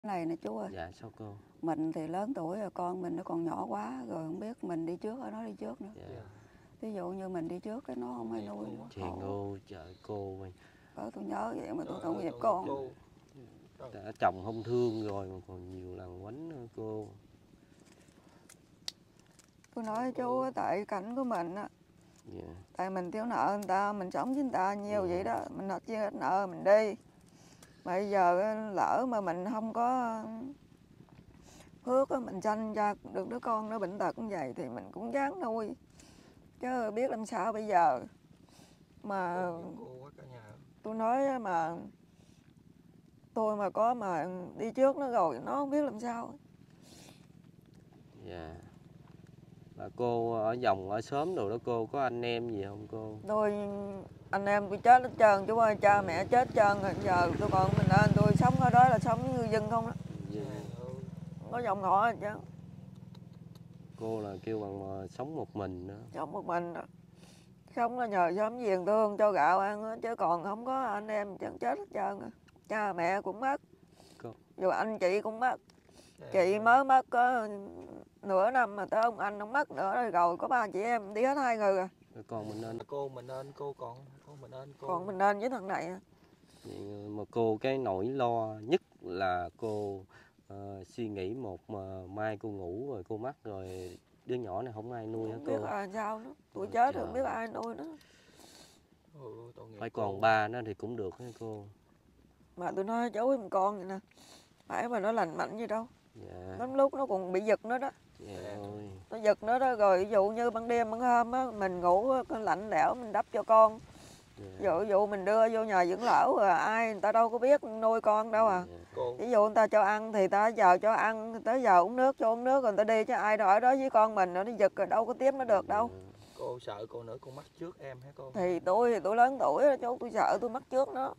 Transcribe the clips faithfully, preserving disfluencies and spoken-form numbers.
Này nè chú ơi. Dạ sao cô? Mình thì lớn tuổi rồi, con mình nó còn nhỏ quá rồi, không biết mình đi trước hay nó đi trước nữa. Dạ. Ví dụ như mình đi trước cái nó không ai nuôi nữa. Chèn ô trời cô ơi. Đó, tôi nhớ vậy mà tôi tội nghiệp con. Đã chồng không thương rồi mà còn nhiều lần quánh nữa cô. Tôi nói chú tại cảnh của mình á. Dạ. Tại mình thiếu nợ người ta, mình sống với người ta nhiều Dạ. vậy đó, mình nợ chia hết nợ mình đi. Bây giờ lỡ mà mình không có phước á, mình sanh ra được đứa con nó bệnh tật như vậy thì mình cũng ráng nuôi. Chứ biết làm sao bây giờ. Mà tôi nói mà tôi mà có mà đi trước nó rồi nó không biết làm sao. Dạ. Và cô ở vòng ở xóm đồ đó cô có anh em gì không cô? Tôi anh em tôi chết hết trơn chú ơi, cha mẹ chết hết trơn rồi. Giờ tôi còn mình nên tôi sống ở đó là sống với ngư dân không đó. Dạ. Có dòng họ hết chứ. Cô là kêu bằng mà sống một mình đó. Sống một mình đó. Sống là nhờ xóm giềng thương cho gạo ăn đó, chứ còn không có anh em chẳng chết hết trơn rồi. Cha mẹ cũng mất. Cô. Rồi anh chị cũng mất. Chị mới mất có nửa năm mà tới ông anh ông mất nữa rồi, rồi có ba chị em đi hết hai người rồi. Rồi còn mình nên cô mình nên cô còn con mình nên cô còn mình nên với thằng này. Vậy mà cô cái nỗi lo nhất là cô uh, suy nghĩ một mà mai cô ngủ rồi cô mất rồi đứa nhỏ này không ai nuôi hả cô? Biết ai sao nữa, tôi chết rồi không biết ai nuôi nữa. Ừ, phải còn ba nó thì cũng được hả cô? Mà tôi nói cháu em con vậy nè, phải mà nó lành mạnh gì đâu. Dạ. Lắm lúc nó còn bị giật nữa đó. Dạ ơi. Nó giật nữa đó, rồi ví dụ như ban đêm ban hôm á mình ngủ á, lạnh lẽo mình đắp cho con. Dạ. Ví dụ mình đưa vô nhà dưỡng lão rồi ai người ta đâu có biết nuôi con đâu à. Dạ. Ví dụ người ta cho ăn thì ta giờ cho ăn, tới giờ uống nước cho uống nước rồi người ta đi, chứ ai đó ở đó với con mình nó giật rồi đâu có tiếp nó được đâu. Dạ. Cô sợ cô nữa cô mất trước em hả cô? Thì tôi thì tôi lớn tuổi rồi chú, tôi sợ tôi mất trước nó.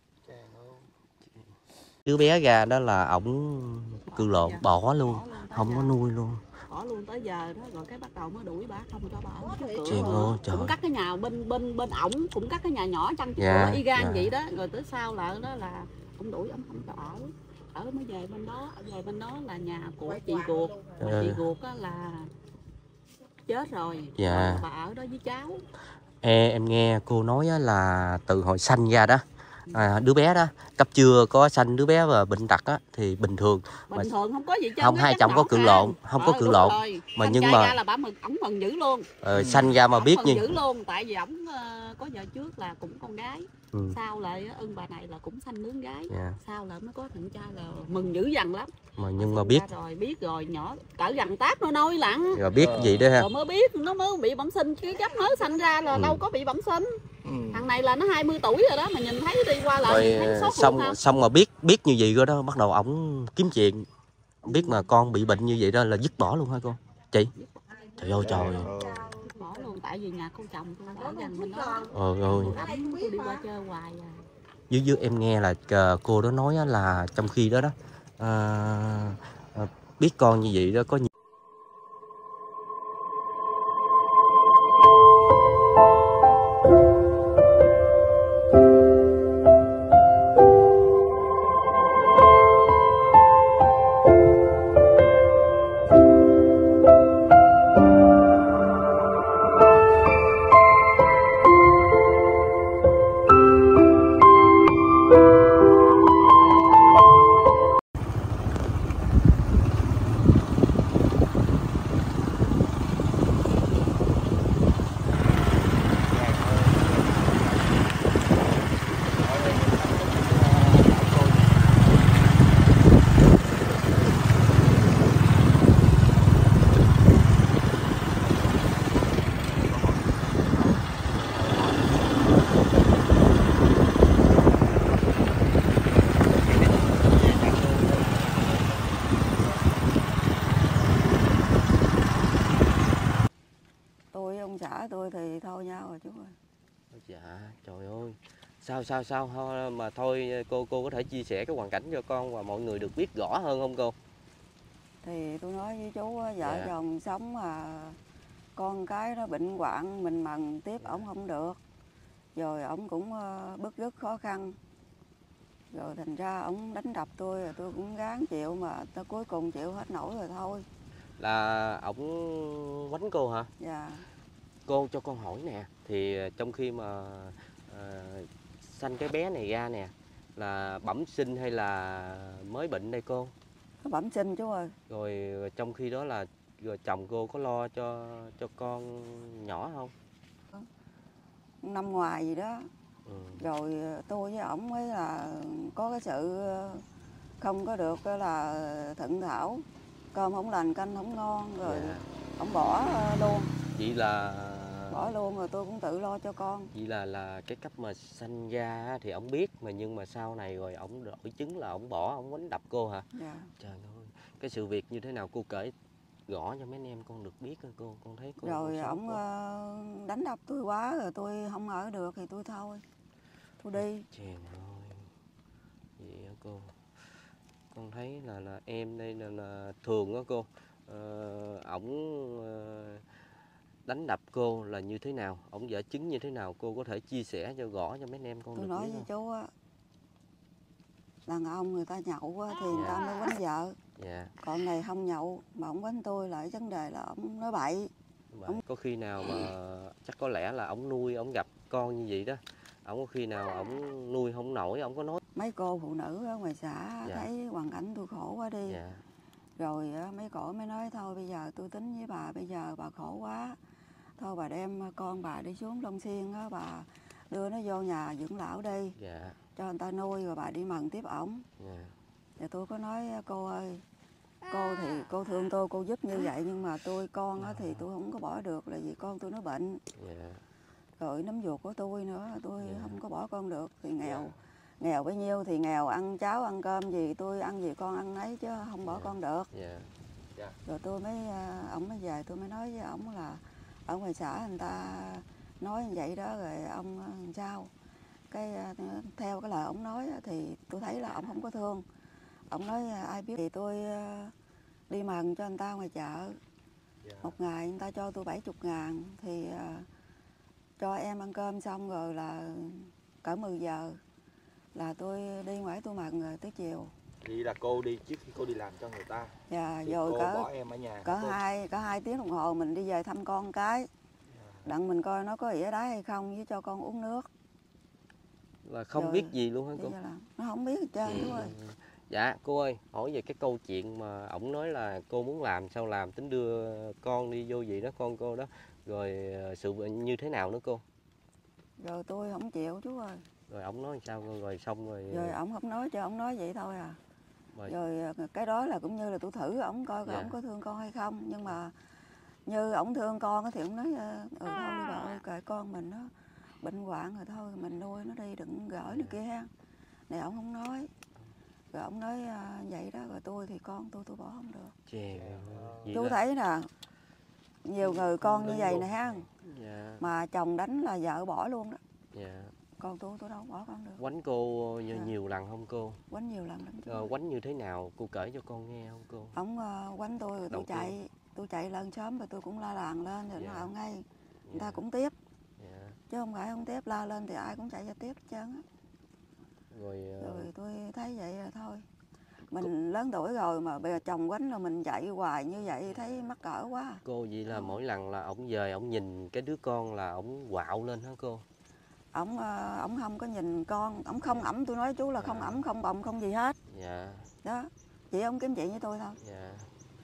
Đứa bé ra đó là ổng cự lộn dạ. bỏ luôn, bỏ luôn không giờ. có nuôi luôn. Bỏ luôn tới giờ đó rồi cái bắt đầu mới đuổi bả không cho bà ở trước cửa. Chuyện ơi, trời. Cũng cắt cái nhà bên bên bên ổng, cũng cắt cái nhà nhỏ chăng trước dạ, cửa y gan dạ. vậy đó, rồi tới sau là đó là cũng đuổi ổng không cho ở. Ở mới về bên đó, về bên đó là nhà của chị ruột, mà ừ. chị ruột á là chết rồi. Dạ. Rồi bà ở đó với cháu. Ê, em nghe cô nói là từ hồi sanh ra đó, à, đứa bé đó cấp chưa có sanh đứa bé và bệnh tật á thì bình thường. Bình mà thường không có gì chứ. Không, hai chồng có cự lộn, không có cự lộn. Rồi. Mà Sanh nhưng ra mà ra là bà mừng, ổng mừng dữ luôn. Ờ, sanh ra mà ổng biết mừng như dữ luôn, tại vì ổng uh, có vợ trước là cũng con gái. ừ. Sau lại ưng bà này là cũng sanh nướng gái. Yeah. Sau lại mới có thằng trai là mừng dữ dằn lắm. Mà nhưng mà Sanh biết rồi biết rồi, nhỏ cỡ gần táp nó nôi lặng. Rồi biết gì đó ha. Rồi mới biết nó mới bị bẩm sinh, chứ gấp mới sanh ra là ừ. đâu có bị bẩm sinh. Ừ. Thằng này là nó hai mươi tuổi rồi đó, mà nhìn thấy đi qua lại rồi thấy sốt xong luôn xong mà biết biết như vậy rồi đó, bắt đầu ổng kiếm chuyện, biết mà con bị bệnh như vậy đó là dứt bỏ luôn hả cô chị? Trời ơi trời. Bỏ luôn, tại vì nhà cô chồng tôi ở gần bên đó. Ờ rồi. Tôi đi qua chơi hoài à. Dưới dưới em nghe là cô đó nói là trong khi đó đó à, à, biết con như vậy đó có nhiều xã tôi thì thôi nhau rồi chú ơi. Dạ trời ơi, sao sao sao mà thôi cô cô có thể chia sẻ cái hoàn cảnh cho con và mọi người được biết rõ hơn không cô? Thì tôi nói với chú vợ dạ. chồng sống mà con cái nó bệnh hoạn mình mần tiếp ổng không được, rồi ổng cũng bức rứt khó khăn, Rồi thành ra ổng đánh đập tôi rồi tôi cũng gắng chịu mà tới cuối cùng chịu hết nổi rồi thôi. Là ổng quánh cô hả? Dạ. Cô cho con hỏi nè, thì trong khi mà à, sanh cái bé này ra nè, là bẩm sinh hay là mới bệnh đây cô? Nó bẩm sinh chú ơi. Rồi trong khi đó là rồi chồng cô có lo cho cho con nhỏ không? Năm ngoài gì đó. Ừ. Rồi tôi với ổng mới là có cái sự không có được là thuận thảo, cơm không lành canh không ngon rồi Dạ. ổng bỏ luôn. Vậy là Bỏ luôn rồi tôi cũng tự lo cho con. Vậy là là cái cách mà sanh ra á thì ổng biết mà, nhưng mà sau này rồi ổng đổi chứng là ổng bỏ, ổng quánh đập cô hả? Dạ. Trời ơi, cái sự việc như thế nào cô kể rõ cho mấy anh em con được biết coi cô, con thấy cô. Rồi con ổng quá. đánh đập tôi quá rồi tôi không ở được thì tôi thôi, tôi đi. Chèn ơi, vậy hả cô? Con thấy là là em đây là, là thường á cô, ờ, ổng ờ, đánh đập cô là như thế nào, ổng vợ chứng như thế nào, cô có thể chia sẻ cho rõ cho mấy anh em con Tôi được nói biết với không? chú á, đàn ông người ta nhậu á, thì người Dạ. ta mới quánh vợ. Dạ. Còn này không nhậu mà ổng quánh tôi lại vấn đề là ổng nói bậy. Vậy có khi nào mà chắc có lẽ là ổng nuôi, ổng gặp con như vậy đó, ổng có khi nào ổng nuôi không nổi, ổng có nói. Mấy cô phụ nữ ở ngoài xã Dạ. thấy hoàn cảnh tôi khổ quá đi. Dạ. Rồi á, mấy cổ mới nói thôi bây giờ tôi tính với bà, bây giờ bà khổ quá, thôi bà đem con bà đi xuống Long Xuyên á, bà đưa nó vô nhà dưỡng lão đi. Dạ. Cho người ta nuôi rồi bà đi mần tiếp ổng. Dạ. Thì tôi có nói cô ơi, cô thì cô thương tôi, cô giúp như vậy nhưng mà tôi con á, thì tôi không có bỏ được là vì con tôi nó bệnh. Dạ. Rồi nấm ruột của tôi nữa, tôi Dạ. không có bỏ con được thì nghèo. Nghèo bấy nhiêu thì nghèo, ăn cháo ăn cơm gì tôi ăn gì con ăn nấy chứ không bỏ Dạ. con được. Dạ. Rồi tôi mới ổng mới về tôi mới nói với ổng là ở ngoài xã người ta nói như vậy đó, rồi ông làm sao? Cái theo cái lời ổng nói thì tôi thấy là ổng không có thương. Ổng nói ai biết thì tôi đi mần cho người ta ngoài chợ. Dạ. Một ngày người ta cho tôi bảy mươi ngàn thì cho em ăn cơm xong rồi là cỡ mười giờ là tôi đi ngoài tôi mần rồi tới chiều. Vậy là cô đi trước khi cô đi làm cho người ta. Dạ, thì rồi cô cỡ bỏ em ở nhà. cỡ cô... hai cỡ hai tiếng đồng hồ mình đi về thăm con cái. Dạ. Đặng mình coi nó có ỉa đáy hay không với cho con uống nước. Là không Rồi, biết gì luôn hả cô? là nó không biết hết trơn chú ơi. Dạ cô ơi, hỏi về cái câu chuyện mà ổng nói là cô muốn làm sao làm, tính đưa con đi vô gì đó con cô đó, rồi sự như thế nào nữa cô? Rồi tôi không chịu chú ơi. Rồi ổng nói sao cô? Rồi xong rồi. Rồi ổng không nói cho ổng nói vậy thôi à. Rồi, rồi cái đó là cũng như là tôi thử ổng coi dạ. ổng có thương con hay không, nhưng mà như ổng thương con thì ổng nói ừ thôi đi bà ơi, kệ con mình nó bệnh hoạn rồi thôi mình nuôi nó đi, đừng gửi nó kia ha. Này ổng không nói. Rồi ổng nói vậy đó, rồi tôi thì con tôi tôi bỏ không được. Chè, Chú là... thấy nè, nhiều người con như vậy nè ha. Dạ. Mà chồng đánh là vợ bỏ luôn đó. Dạ. Con tôi tôi đâu bỏ con được. Quánh cô nhiều, dạ. nhiều lần không cô? Quánh nhiều lần lắm. Ờ, quánh như thế nào cô kể cho con nghe không cô? Ổng uh, quánh tôi rồi tôi chạy tiên. Tôi chạy lên sớm rồi tôi cũng la làng lên rồi dạ. Nó ngay người dạ. Ta cũng tiếp dạ. Chứ không phải không tiếp, la lên thì ai cũng chạy ra tiếp hết trơn á. Rồi, uh... rồi tôi thấy vậy là thôi mình cô... lớn tuổi rồi mà bây giờ chồng quánh là mình chạy hoài như vậy thấy mắc cỡ quá. Cô vậy là ừ. mỗi lần là ổng về ổng nhìn cái đứa con là ổng quạo lên hả cô? Ổng ổng không có nhìn con, ổng không ẩm, tôi nói chú là không ẩm không bồng không gì hết. Dạ. Đó, chỉ ông kiếm chuyện với tôi thôi. Dạ.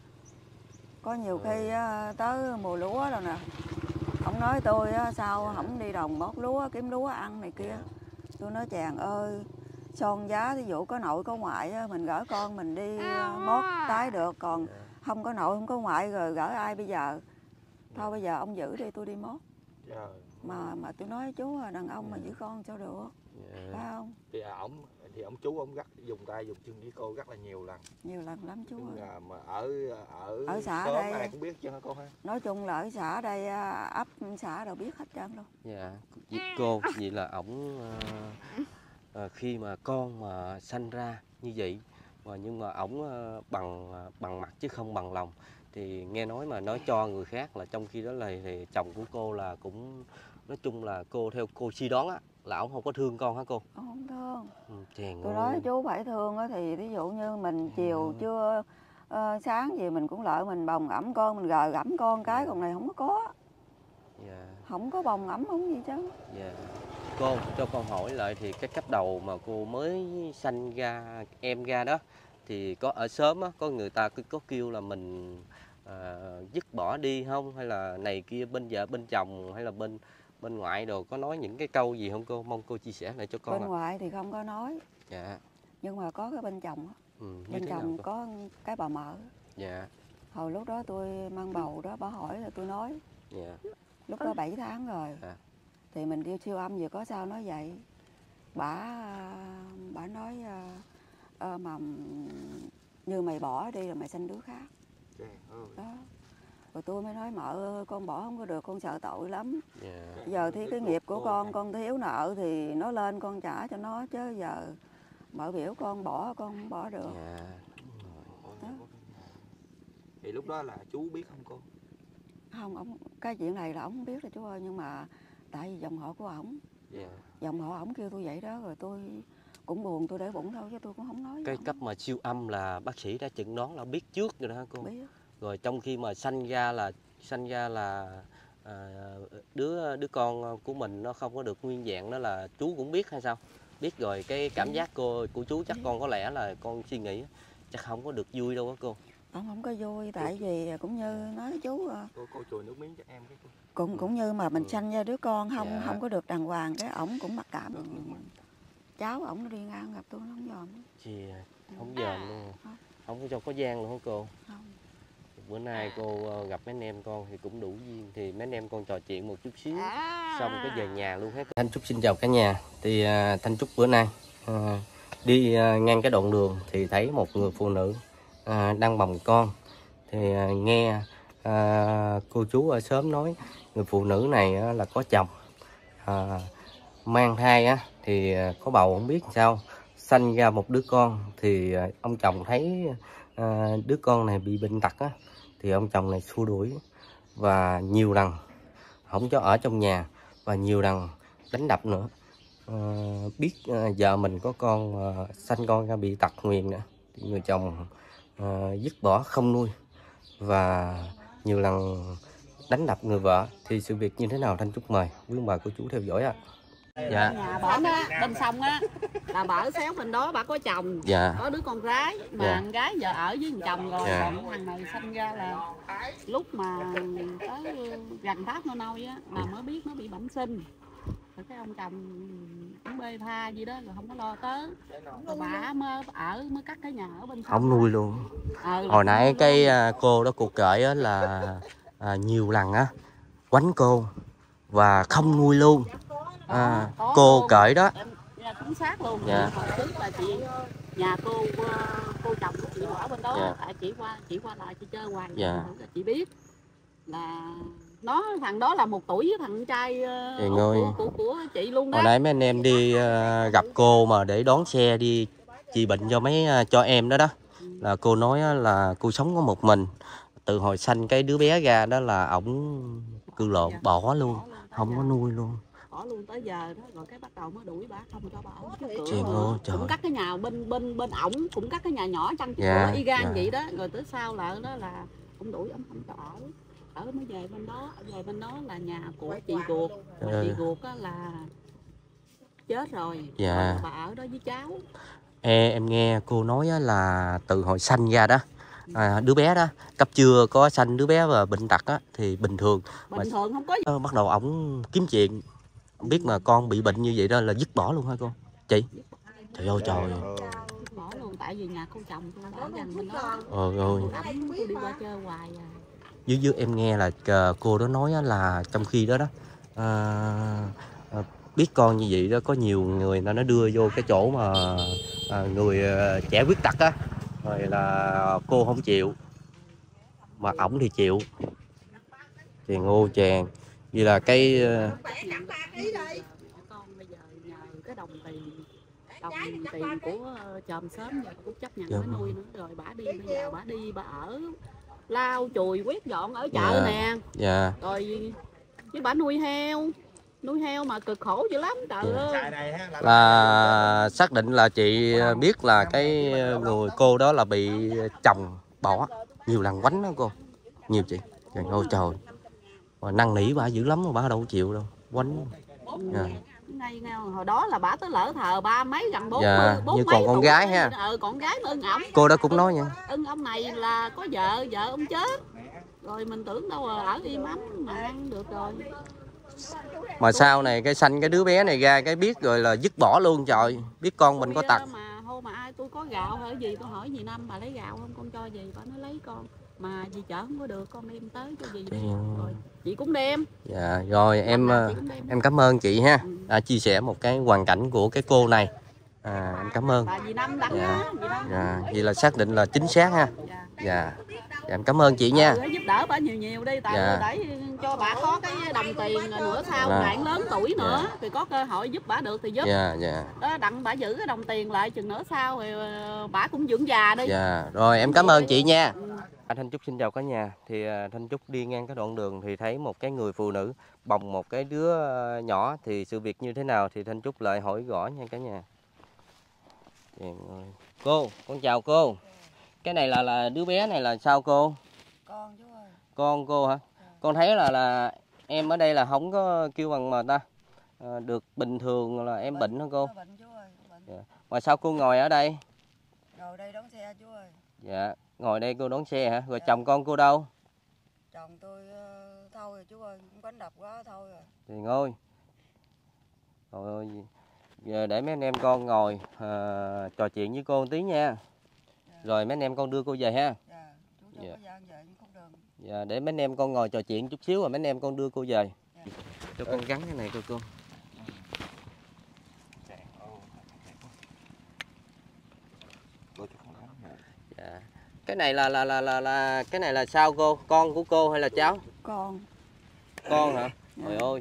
Có nhiều ừ. khi tới mùa lúa rồi nè, ổng nói tôi sao dạ. Không đi đồng bót lúa kiếm lúa ăn này kia. Dạ. Tôi nói chàng ơi, son giá ví dụ có nội có ngoại mình gửi con mình đi mót tái được, còn dạ. Không có nội không có ngoại rồi gửi ai bây giờ. Thôi dạ. Bây giờ ông giữ đi tôi đi mót. Dạ. Mà mà tôi nói chú đàn ông dạ. Mà giữ con sao được. Dạ. Phải không? Thì ổng thì ông chú ông gắt dùng tay dùng chân với cô rất là nhiều lần. Nhiều lần lắm chú ơi. Là mà ở ở ở xã xóm đây ai cũng biết chứ hả cô ha? Nói chung là ở xã đây ấp xã đâu biết hết trơn luôn. Dạ. Cô vậy là ổng uh, uh, khi mà con mà sanh ra như vậy mà nhưng mà ổng uh, bằng uh, bằng mặt chứ không bằng lòng, thì nghe nói mà nói cho người khác là trong khi đó là thì chồng của cô là cũng nói chung là cô theo cô suy đoán á là ổng không có thương con hả cô? Ông không thương. Ừ, chèn Tôi ơi. nói chú phải thương á, thì ví dụ như mình chiều Ừ. trưa ờ, sáng gì mình cũng lợi mình bồng ẩm con, mình gờ ẩm con cái, còn này không có có. Dạ. Không có bồng ẩm không gì chứ. Dạ. Cô cho con hỏi lại thì cái cấp đầu mà cô mới sanh ra em ra đó thì có ở sớm á, có người ta cứ có kêu là mình à, dứt bỏ đi không, hay là này kia bên vợ bên chồng hay là bên bên ngoại đồ có nói những cái câu gì không cô? Mong cô chia sẻ lại cho con. Bên à. ngoại thì không có nói. Dạ. Nhưng mà có cái bên chồng á. Ừ, như Bên thế nào chồng cô? có cái bà mợ. Dạ. Hồi lúc đó tôi mang bầu đó, bà hỏi là tôi nói. Dạ. Lúc đó bảy tháng rồi. À. Thì mình kêu siêu âm gì có sao nói vậy. Bà bà nói uh, mà như mày bỏ đi rồi mày sanh đứa khác. Đó. Rồi tôi mới nói mợ ơi, con bỏ không có được, con sợ tội lắm. Dạ. Giờ thì cái nghiệp của con, con thiếu nợ thì nó lên con trả cho nó, chứ giờ mợ biểu con bỏ, con không bỏ được. Dạ. Đó. Thì lúc đó là chú biết không cô? Không, ông cái chuyện này là ông không biết rồi chú ơi, nhưng mà tại vì dòng họ của ổng, Dạ. dòng họ ổng kêu tôi vậy đó, rồi tôi cũng buồn, tôi để bụng thôi chứ tôi cũng không nói. Cái cấp mà siêu âm là bác sĩ đã chẩn đoán là biết trước rồi đó hả cô? Biết. Rồi trong khi mà sanh ra là sanh ra là à, đứa đứa con của mình nó không có được nguyên vẹn, đó là chú cũng biết hay sao? Biết rồi cái cảm giác cô của chú chắc con có lẽ là con suy nghĩ chắc không có được vui đâu á cô. Ông không có vui, tại vì cũng như nói chú Cô cô chùi nước miếng cho em cái cô. cũng cũng như mà mình Ừ. sanh ra đứa con không Dạ. không có được đàng hoàng, cái ổng cũng mặc cảm. Cháu ổng nó đi ngang gặp tôi nó không dòm. Chị không dòm luôn, không có cho có gian luôn hả cô? Không. Bữa nay cô gặp mấy anh em con thì cũng đủ duyên, thì mấy anh em con trò chuyện một chút xíu xong cái về nhà luôn hết. Thanh Trúc xin chào cả nhà. Thì à, Thanh Trúc bữa nay à, đi à, ngang cái đoạn đường thì thấy một người phụ nữ à, đang bồng con. Thì à, nghe à, cô chú ở xóm nói người phụ nữ này á, là có chồng à, mang thai á, thì à, có bầu không biết sao, sanh ra một đứa con thì à, ông chồng thấy à, đứa con này bị bệnh tật á, thì ông chồng này xua đuổi và nhiều lần không cho ở trong nhà và nhiều lần đánh đập nữa. À, biết à, vợ mình có con à, sanh con ra bị tật nguyền nữa thì người chồng à, dứt bỏ không nuôi và nhiều lần đánh đập người vợ. Thì sự việc như thế nào Thanh Trúc mời quý ông bà cô chú theo dõi ạ. Dạ. Nhà bển á, bên sông á là bà xéo bên đó bà có chồng, Dạ. có đứa con gái mà Dạ. con gái giờ ở với chồng rồi. Dạ. Còn thằng này sinh ra là lúc mà tới gần Tết nó nôi á là mới biết nó bị bẩm sinh. Rồi cái ông chồng cũng bê tha gì đó rồi không có lo tới. Rồi bà mới ở mới cắt cái nhà ở bên sông. Không nuôi luôn. Ờ, Hồi nãy cái à, cô đó cô kể á, là à, nhiều lần á quánh cô và không nuôi luôn. À, có cô luôn. kể đó. Em, dạ, chính xác luôn. Dạ. Hồi trước là chị nhà cô cô chồng của chị ở bên đó. Dạ. Tại chị qua chị qua lại chị chơi hoài. Dạ. Chị biết là nó thằng đó là một tuổi với thằng trai Trời của, ơi. của, của, của chị luôn đó. Hồi nãy mấy anh em đi à, gặp cô mà để đón xe đi trị bệnh cho mấy à, cho em đó đó, là cô nói á, là cô sống có một mình, từ hồi sanh cái đứa bé ra đó là ổng cư lộn Dạ. bỏ luôn, Bỏ luôn, không có nuôi luôn. Bỏ luôn tới giờ đó, rồi cái bắt đầu mới đuổi bà không cho bà ở trước cửa. Trời ơi, trời. Cũng cắt cái nhà bên bên bên ổng, cũng cắt cái nhà nhỏ chăng trước Dạ, cửa y gan dạ. vậy đó. Rồi tới sau là đó là cũng đuổi ổng không cho ở. Ở mới về bên đó, về bên đó là nhà của chị ruột. Mà Ừ. chị ruột á là chết rồi. Dạ. Còn bà ở đó với cháu. Ê, em nghe cô nói á, là từ hồi sanh ra đó à, đứa bé đó cấp chưa có sanh đứa bé và bệnh tật á, thì bình thường Bình mà thường không có gì. bắt đầu ổng kiếm chuyện, biết mà con bị bệnh như vậy đó là dứt bỏ luôn hả cô chị? Trời ơi trời. Bỏ luôn, tại vì nhà cô chồng tôi ở gần bên đó. Ôi ôi. Ổng tôi đi qua chơi hoài à. Dưới dưới em nghe là uh, cô đó nói á, là trong khi đó đó uh, uh, biết con như vậy đó có nhiều người nó nó đưa vô cái chỗ mà uh, người uh, trẻ khuyết tật á, rồi là cô không chịu mà ổng thì chịu. Thì ngô chàng vì là cái uh, Con bây giờ nhờ cái đồng tiền đồng tiền của chòm xóm giờ cũng chấp nhận mới nuôi nữa. Rồi bả đi bây giờ bả đi bà ở lau chùi quét dọn ở chợ Dạ. nè. Dạ. Rồi với bả nuôi heo. nuôi heo mà cực khổ dữ lắm trời Dạ. ơi. Xài này ha, là, Là xác định là chị biết là cái người cô đó là bị chồng bỏ nhiều lần quánh đó cô, nhiều chị. Trời ơi trời, mà năn nỉ bà dữ lắm mà bà đâu chịu đâu, quánh. Dạ. Ngay, ngay, hồi đó là bà tới lỡ thờ ba mấy gần bốn Dạ, mươi, bốn như mấy còn con tuổi gái đó, ha. ờ con gái mà ưng ổng. Cô đó cũng nói nha. Ưng ông này là có vợ, vợ ông chết. Rồi mình tưởng đâu là ở im ấm mà ăn được rồi. Mà sau này cái sanh cái đứa bé này ra cái biết rồi là dứt bỏ luôn trời, biết con mình có tật. Mà hôm mà ai tôi có gạo hay gì tôi hỏi dì Năm bà lấy gạo không, con cho gì, bà nói lấy con. Mà dì chở không có được, con đem tới cho dì đi. Rồi chị cũng đem. Dạ, rồi em đem. em cảm ơn chị ha. Ừ. À, chia sẻ một cái hoàn cảnh của cái cô này. À, em cảm ơn. Bà dì Năm đắng Dạ. á, dì Năm. Dạ, vậy là xác định là chính xác ha. Dạ. Dạ. Dạ, em cảm ơn chị nha. Ừ, giúp đỡ bà nhiều nhiều đi, tại Dạ. để cho bà có cái đồng tiền nữa sau Dạ. bạn lớn tuổi nữa Dạ. thì có cơ hội giúp bà được thì giúp. Dạ, dạ. Đó, đặng bà giữ cái đồng tiền lại chừng nữa sau thì bà cũng dưỡng già đi. Dạ, rồi em cảm ơn chị nha. Ừ. Anh Thanh Trúc xin chào cả nhà. Thì Thanh Trúc đi ngang cái đoạn đường thì thấy một cái người phụ nữ bồng một cái đứa nhỏ, thì sự việc như thế nào thì Thanh Trúc lại hỏi rõ nha cả nhà. Cô, con chào cô. Cái này là là đứa bé này là sao cô? Con chú ơi. Con cô hả? Con thấy là là em ở đây là không có kêu bằng mà ta à, được bình thường là em bệnh, bệnh hả cô? Bệnh chú ơi, bệnh. Dạ. Mà sao cô ngồi ở đây? Ngồi đây đón xe chú ơi. Dạ, ngồi đây cô đón xe hả? Rồi Dạ. chồng con cô đâu? Chồng tôi uh, thôi rồi chú ơi, cũng đánh đập quá thôi rồi. Thì ngồi. Rồi giờ để mấy anh em con ngồi à, trò chuyện với cô một tí nha. Dạ. Rồi mấy anh em con đưa cô về ha. Dạ, chú cho Dạ. có gian về khúc đường. Dạ, để mấy anh em con ngồi trò chuyện chút xíu rồi mấy anh em con đưa cô về. Dạ. Cho con gắn cái này coi cô. Dạ. Cái này là là là là là cái này là sao cô? Con của cô hay là cháu? Con. Con hả? Dạ. Trời ơi,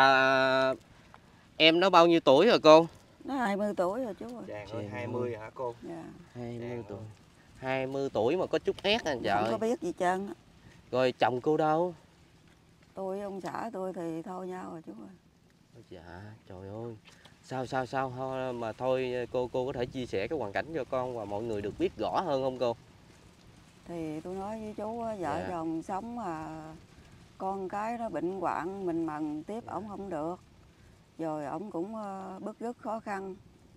là em nó bao nhiêu tuổi rồi cô? Nó hai mươi tuổi rồi chú ơi. Chàng ơi, hai mươi hả cô? Dạ. hai mươi tuổi. hai mươi tuổi mà có chút ép anh trời. Không có biết gì trơn á. Rồi chồng cô đâu? Tôi ông xã tôi thì thôi nhau rồi chú ơi. Dạ, trời ơi. Sao sao sao mà thôi cô cô có thể chia sẻ cái hoàn cảnh cho con và mọi người được biết rõ hơn không cô? Thì tôi nói với chú vợ Dạ. chồng sống mà con cái nó bệnh hoạn mình mần tiếp ổng không được. Rồi ổng cũng bức rứt khó khăn.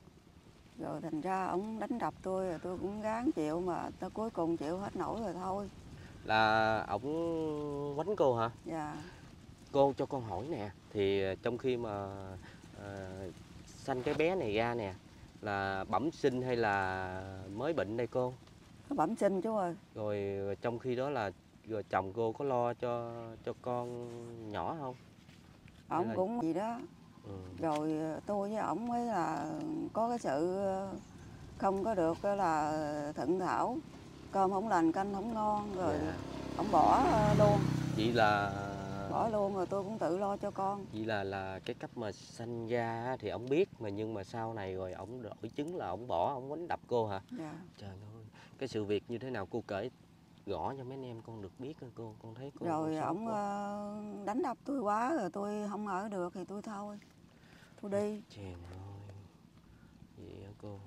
Rồi thành ra ổng đánh đập tôi rồi tôi cũng gắng chịu mà tới cuối cùng chịu hết nổi rồi thôi. Là ổng quánh cô hả? Dạ. Cô cho con hỏi nè, thì trong khi mà à, sanh cái bé này ra nè, là bẩm sinh hay là mới bệnh đây cô? Nó bẩm sinh chú ơi. Rồi trong khi đó là rồi chồng cô có lo cho cho con nhỏ không? Ổng là... cũng gì đó. Ừ. Rồi tôi với ổng mới là có cái sự không có được là thận thảo, cơm không lành canh không ngon rồi Dạ. ổng bỏ luôn. Vậy là Bỏ luôn rồi tôi cũng tự lo cho con. Vậy là là cái cách mà sanh ra thì ổng biết mà, nhưng mà sau này rồi ổng đổi chứng là ổng bỏ, ổng đánh đập cô hả? Dạ. Trời ơi, cái sự việc như thế nào cô kể rõ cho mấy anh em con được biết coi cô, con thấy cô. Rồi ổng đánh đập tôi quá rồi tôi không ở được thì tôi thôi. Tôi đi. Trời ơi. Vậy hả cô?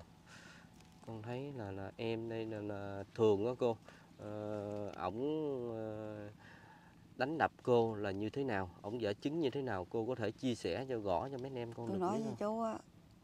Con thấy là là em đây là, là thường đó cô. Ờ, ổng ờ, đánh đập cô là như thế nào, ổng vợ chứng như thế nào, cô có thể chia sẻ cho rõ cho mấy anh em con Tôi được nói biết với không? chú á,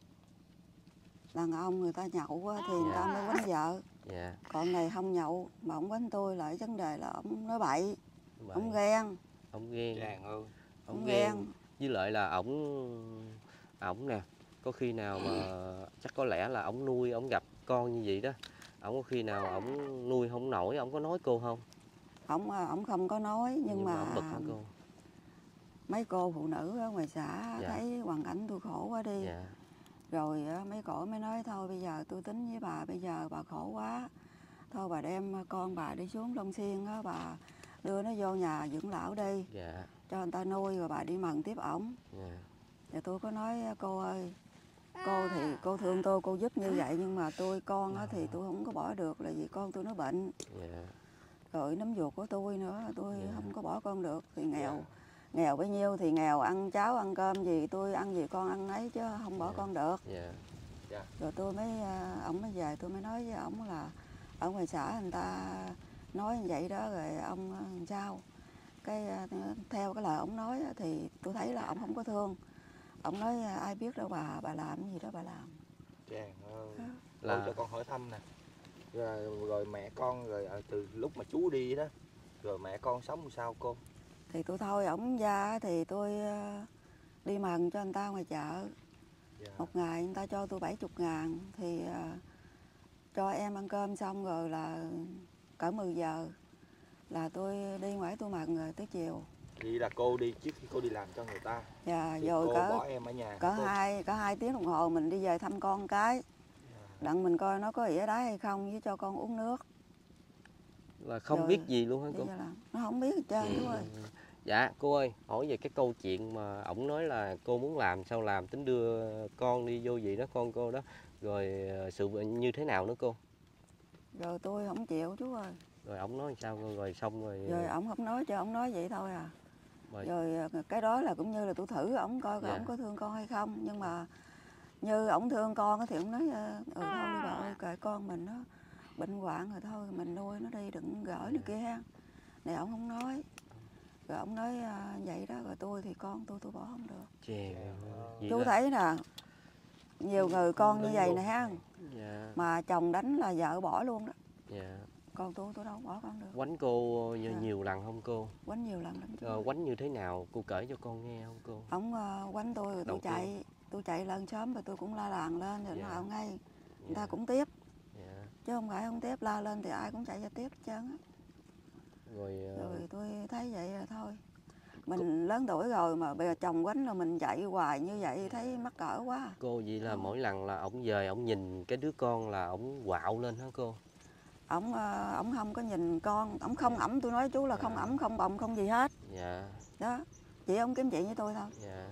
đàn ông người ta nhậu á, thì người ta mới quánh vợ. Dạ. Còn này không nhậu mà ổng quánh tôi lại vấn đề là ổng nói bậy, Vậy. ổng ghen. Ổng ghen. Chàng ơi. Ổng Ổng ghen. ghen. Với lại là ổng ổng nè, có khi nào mà chắc có lẽ là ổng nuôi, ổng gặp con như vậy đó, ổng có khi nào ổng nuôi không nổi, ổng có nói cô không? Ổng ổng không có nói nhưng, nhưng mà, mà ổng bực hả cô? mấy cô phụ nữ ở ngoài xã Dạ. thấy hoàn cảnh tôi khổ quá đi. Dạ. Rồi mấy cổ mới nói thôi bây giờ tôi tính với bà, bây giờ bà khổ quá, thôi bà đem con bà đi xuống Long Xuyên á, bà đưa nó vô nhà dưỡng lão đi. Dạ. Cho người ta nuôi rồi bà đi mần tiếp ổng. Dạ. Thì tôi có nói cô ơi, cô thì cô thương tôi, cô giúp như vậy nhưng mà tôi con á thì tôi không có bỏ được là vì con tôi nó bệnh. Dạ. Rồi nấm ruột của tôi nữa, tôi Dạ. không có bỏ con được thì nghèo. nghèo bấy nhiêu thì nghèo, ăn cháo ăn cơm gì tôi ăn gì con ăn nấy chứ không bỏ Dạ. con được. Dạ. Dạ. Rồi tôi mới ổng mới về tôi mới nói với ổng là ở ngoài xã người ta nói như vậy đó, rồi ông làm sao? Cái theo cái lời ổng nói thì tôi thấy là ổng không có thương. Ổng nói ai biết đâu bà, bà làm cái gì đó bà làm. Chàng ơi. Là- Cô cho con hỏi thăm nè. Rồi, rồi mẹ con rồi từ lúc mà chú đi đó, rồi mẹ con sống sao cô? Thì tôi thôi ổng ra thì tôi đi mần cho người ta ngoài chợ. Dạ. Một ngày người ta cho tôi bảy mươi ngàn thì uh, cho em ăn cơm xong rồi là cỡ mười giờ là tôi đi ngoài tôi mần rồi tới chiều. Vậy là cô đi trước khi cô đi làm cho người ta. Dạ, thì rồi cô cỡ bỏ em ở nhà. cỡ cô... hai cỡ hai tiếng đồng hồ mình đi về thăm con cái. Dạ. Đặng mình coi nó có ỉa đái hay không với cho con uống nước. Là không Rồi, biết gì luôn hả đi cô? ra làm. Nó không biết hết trơn chú ơi. Dạ cô ơi, hỏi về cái câu chuyện mà ổng nói là cô muốn làm sao làm, tính đưa con đi vô vậy đó, con cô đó, rồi sự như thế nào nữa cô? Rồi tôi không chịu chú ơi. Rồi ổng nói sao cô? Rồi xong rồi Rồi ổng không nói cho ổng nói vậy thôi à. Rồi. Rồi cái đó là cũng như là tôi thử ổng coi Dạ. ổng có thương con hay không, nhưng mà như ổng thương con thì ổng nói ừ thôi đi bà ơi, kệ con mình nó bệnh hoạn rồi thôi mình nuôi nó đi, đừng gửi nó kia ha. Này ổng không nói. Rồi ổng nói vậy đó, rồi tôi thì con tôi tôi bỏ không được. Chè. Chú là... thấy nè, nhiều người con như vậy nè ha. Dạ. Mà chồng đánh là vợ bỏ luôn đó. Dạ. Con tôi tôi đâu bỏ con được. Quánh cô nhiều, nhiều lần không cô? Quánh nhiều lần lắm chú. Ờ, quánh như thế nào cô kể cho con nghe không cô? Ổng uh, quánh tôi rồi tôi chạy tiên. Tôi chạy lên sớm rồi tôi cũng la làng lên rồi dạ. Nó ở ngay người dạ. Ta cũng tiếp dạ. Chứ không phải không tiếp, la lên thì ai cũng chạy ra tiếp hết trơn á. Rồi, uh... rồi tôi thấy vậy là thôi mình cô... lớn tuổi rồi mà bây giờ chồng quánh là mình chạy hoài như vậy thấy mắc cỡ quá. Cô vậy là ừ. Mỗi lần là ổng về ổng nhìn cái đứa con là ổng quạo lên hả cô? Ổng uh, ổng không có nhìn con, ổng không ẩm, tôi nói chú là dạ. Không ẩm không bồng không gì hết. Dạ. Đó, chị ông kiếm chuyện với tôi thôi. Dạ.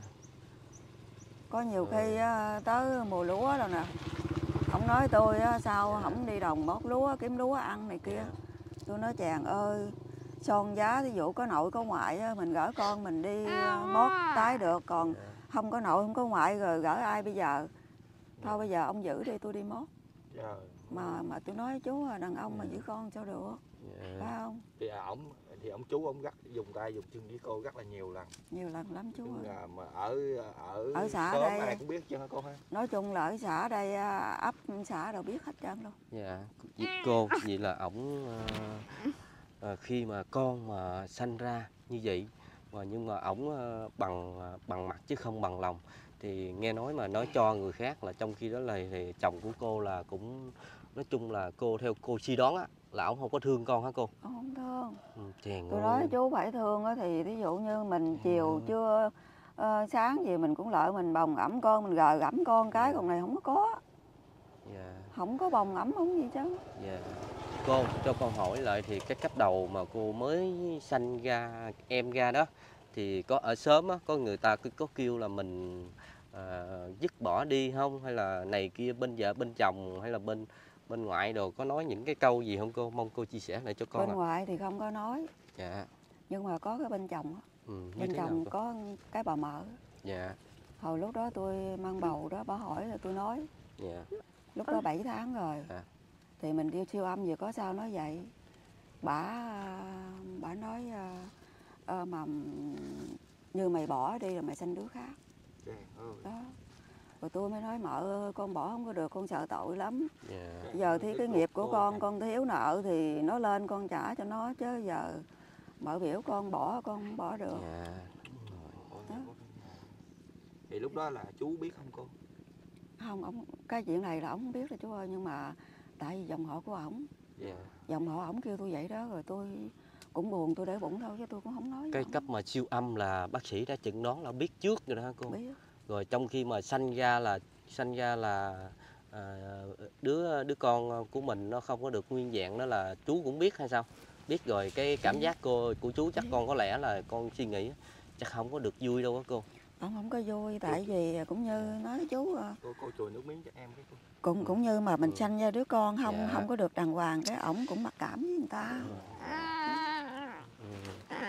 Có nhiều ừ. khi uh, tới mùa lúa rồi nè, ông nói tôi uh, sao dạ. Không đi đồng bót lúa kiếm lúa ăn này kia. Dạ. Tôi nói chàng ơi, son giá thí dụ có nội có ngoại uh, mình gửi con mình đi uh, mót tái được, còn dạ. Không có nội không có ngoại rồi gửi ai bây giờ. Thôi dạ. Bây giờ ông giữ đi tôi đi mót. Dạ. Mà mà tôi nói chú đàn ông dạ. Mà giữ con sao được. Dạ. Phải không? Thì ổng thì ông chú ông gắt dùng tay dùng chân với cô rất là nhiều lần. Nhiều lần lắm chú ơi. À, mà ở ở ở xã đây ai cũng biết chứ hả cô ha? Nói chung là ở xã đây ấp xã đâu biết hết trơn luôn. Dạ. Vậy cô vậy là ổng uh, uh, khi mà con mà sanh ra như vậy mà nhưng mà ổng uh, bằng uh, bằng mặt chứ không bằng lòng, thì nghe nói mà nói cho người khác là trong khi đó là thì chồng của cô là cũng nói chung là cô theo cô suy đoán á là ổng không có thương con hả cô? Ông không thương. Ừ, chèn tôi ơi. nói chú phải thương á thì ví dụ như mình chiều ừ. trưa uh, sáng gì mình cũng lợi mình bồng ẩm con mình gờ gẫm con cái yeah. Còn này không có có. Yeah. Không có bồng ẩm không gì chứ. Yeah. Cô cho con hỏi lại thì cái cách đầu mà cô mới sanh ra em ra đó thì có ở sớm á có người ta cứ có kêu là mình à, dứt bỏ đi không, hay là này kia bên vợ bên chồng hay là bên bên ngoại đồ có nói những cái câu gì không cô? Mong cô chia sẻ lại cho con. Bên à. Ngoại thì không có nói. Dạ. Nhưng mà có cái bên chồng á. Ừ, bên chồng có cái bà mợ. Dạ. Hồi lúc đó tôi mang bầu đó bà hỏi là tôi nói. Dạ. Lúc đó bảy tháng rồi. Dạ. Thì mình đi siêu âm gì có sao nói vậy. Bà bà nói uh, mà như mày bỏ đi rồi mày sanh đứa khác. Đó. Rồi tôi mới nói mợ con bỏ không có được, con sợ tội lắm. Yeah. Giờ thì cái nghiệp của con, con thiếu nợ thì nó lên con trả cho nó chứ giờ mợ biểu con bỏ con không bỏ được. Yeah. Đó. Thì lúc đó là chú biết không cô? Không, ông cái chuyện này là ông không biết rồi chú ơi, nhưng mà tại vì dòng họ của ổng. Yeah. Dòng họ ổng kêu tôi vậy đó rồi tôi cũng buồn tôi để bụng thôi chứ tôi cũng không nói. Cái cấp mà siêu âm là bác sĩ đã chẩn đoán là biết trước rồi đó hả cô? Biết. Rồi trong khi mà sanh ra là sanh ra là à, đứa đứa con của mình nó không có được nguyên vẹn đó là chú cũng biết hay sao? Biết rồi cái cảm giác cô của chú chắc con có lẽ là con suy nghĩ chắc không có được vui đâu á cô. Ông không có vui tại vì cũng như nói chú cô cô chùi nước miếng cho em cái cô. Cũng cũng như mà mình ừ. sanh ra đứa con không dạ. Không có được đàng hoàng cái ổng cũng mặc cảm với người ta. Ừ. Ừ.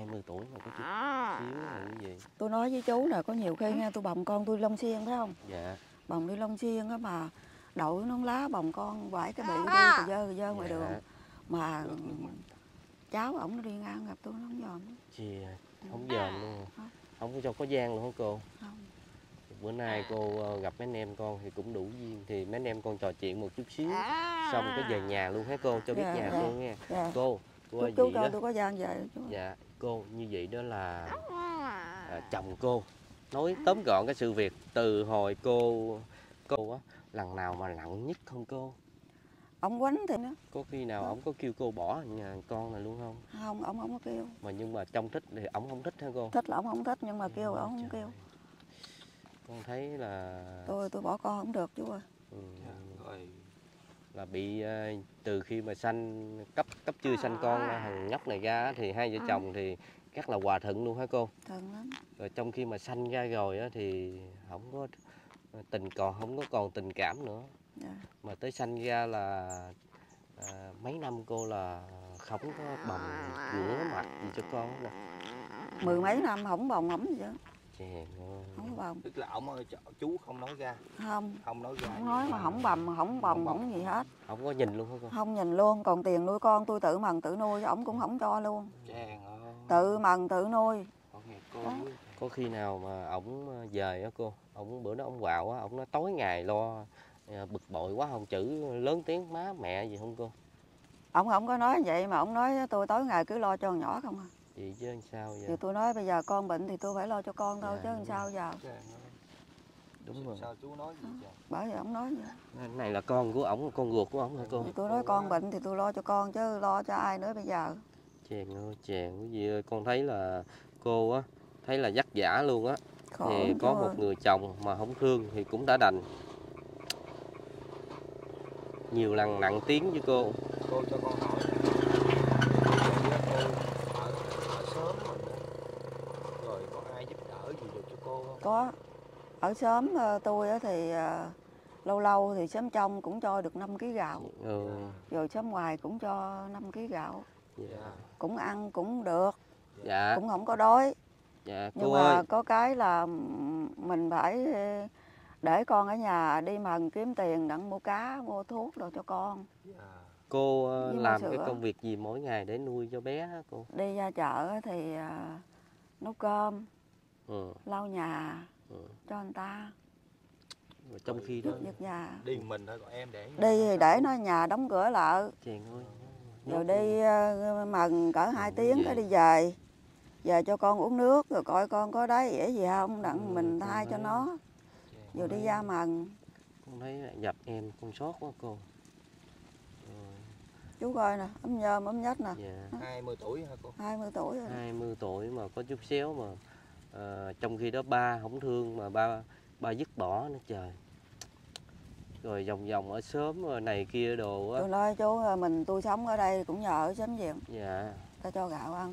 mươi tuổi mà có chút xíu là cái gì? Tôi nói với chú là có nhiều khi nghe tôi bồng con tôi lông xiên phải không? Dạ. Bồng đi lông xiên á mà đội nón lá bồng con vải cái bị đi rồi dơ dơ ngoài Dạ. đường. Mà cháu ổng nó đi ngang gặp tôi nó không dòm. Chị không dòm luôn à? Không có cho có gian luôn hả cô? Không. Bữa nay cô gặp mấy anh em con thì cũng đủ duyên, thì mấy anh em con trò chuyện một chút xíu xong cái về nhà luôn hả cô, cho biết Dạ, nhà dạ, cô nghe. dạ. Cô cô Chú, chú vậy cho đó. tôi có gian về chú. Dạ cô, như vậy đó là à, chồng cô nói tóm gọn cái sự việc từ hồi cô cô á, lần nào mà nặng nhất không cô? Ông quánh thì nữa. Có khi nào ổng có kêu cô bỏ nhà con này luôn không? Không, ổng không có kêu. Mà nhưng mà trong thích thì ổng không thích hả cô? Thích là ổng không thích nhưng mà kêu Ôi ổng không trời. kêu. Con thấy là Tôi tôi bỏ con không được chú ơi. ừ, Rồi là bị uh, từ khi mà sanh cấp cấp chưa sanh con thằng nhóc này ra thì hai vợ chồng thì rất là hòa thuận luôn hả cô? Thân lắm. Rồi trong khi mà sanh ra rồi á, thì không có tình còn không có còn tình cảm nữa. Dạ. Mà tới sanh ra là à, mấy năm cô là không có bồng rửa mặt gì cho con hết nè. Mười mấy năm không bồng ổng gì hết. Chèn ơi. Không có bồng. tức là ổng ơi, chú không nói ra, Không. không nói ra. Không nói mà không bầm, không bồng, không gì hết. Không có nhìn luôn hả cô? Không nhìn luôn, còn tiền nuôi con tôi tự mần tự nuôi, ổng cũng không cho luôn. Chàng ơi. Tự mần tự nuôi. Cô Đó. Có khi nào mà ổng về á cô, ổng bữa đó ổng quạo á, ổng nói tối ngày lo bực bội quá không, chữ lớn tiếng má mẹ gì không cô? Ổng không có nói vậy mà ổng nói tôi tối ngày cứ lo cho con nhỏ không à. Vậy chứ sao giờ? Thì tôi nói bây giờ con bệnh thì tôi phải lo cho con thôi Dạ, chứ làm sao giờ. Đúng rồi. Sao chú nói gì chàng? Bởi vì ổng nói vậy. Cái này là con của ổng, con ruột của ổng hả cô? Thì tôi nói con bệnh thì tôi lo cho con chứ lo cho ai nữa bây giờ. Chèn ơi chèn, quý vị ơi, con thấy là cô á, thấy là dắt dã luôn á. Khổ Thì có chú một ơi. người chồng mà không thương thì cũng đã đành. Nhiều lần nặng tiếng với cô. Cô cho con hỏi nè. Bây giờ cô ở, ở sớm mình á, rồi có ai giúp đỡ gì được cho cô không? Có. Ở xóm ờ, tôi á thì ờ, lâu lâu thì xóm trong cũng cho được năm ký gạo. Ừ. Rồi xóm ngoài cũng cho năm ký gạo. Dạ. Cũng ăn cũng được. Dạ. Cũng không có đói. Dạ Nhưng cô mà ơi. có cái là mình phải để con ở nhà đi mần kiếm tiền đặng mua cá, mua thuốc rồi cho con. Cô ờ, Với mua làm cái sữa. công việc gì mỗi ngày để nuôi cho bé hả cô? Đi ra chợ thì à, nấu cơm, Ừ. lau nhà Ừ. cho người ta, Rồi trong khi đó giúp việc nhà. Đi mình thôi, còn em để Đi thì để nó ở nhà đóng cửa lại. chèn ơi. Rồi đi uh, mần cỡ hai Ừ, tiếng vậy. cái đi về. Về cho con uống nước rồi coi con có đáy ỉa gì không đặng Ừ, mình con thay cho thấy- nó. Rồi đi ra mần. Con thấy gặp em con sót quá cô. Ừ. Chú coi nè, ấm nhôm, ấm nhách nè. Dạ. hai mươi tuổi hả cô? hai mươi tuổi rồi. hai mươi tuổi mà có chút xéo mà à, trong khi đó ba không thương mà ba ba dứt bỏ nữa trời. Rồi vòng vòng ở xóm rồi này kia đồ á. Tôi nói chú mình tôi sống ở đây cũng nhờ ở xóm giềng. Dạ. Ta cho gạo ăn.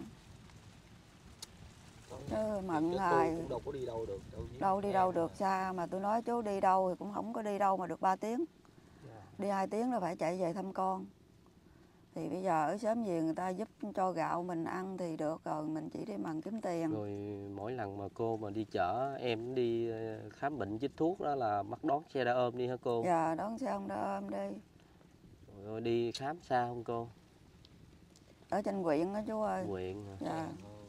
Chứ Chứ mận cô hoài cũng đâu có đi đâu được đâu. đâu đi đâu được xa mà tôi nói chú đi đâu thì cũng không có đi đâu mà được ba tiếng. Đi hai tiếng là phải chạy về thăm con. Thì bây giờ ở xóm giềng người ta giúp cho gạo mình ăn thì được rồi, mình chỉ đi mần kiếm tiền. Rồi mỗi lần mà cô mà đi chở em đi khám bệnh chích thuốc đó là bắt đón xe đã ôm đi hả cô? Dạ đón xe ông đã ôm đi. Rồi đi khám xa không cô? Ở trên huyện đó chú ơi. Huyện hả? Dạ.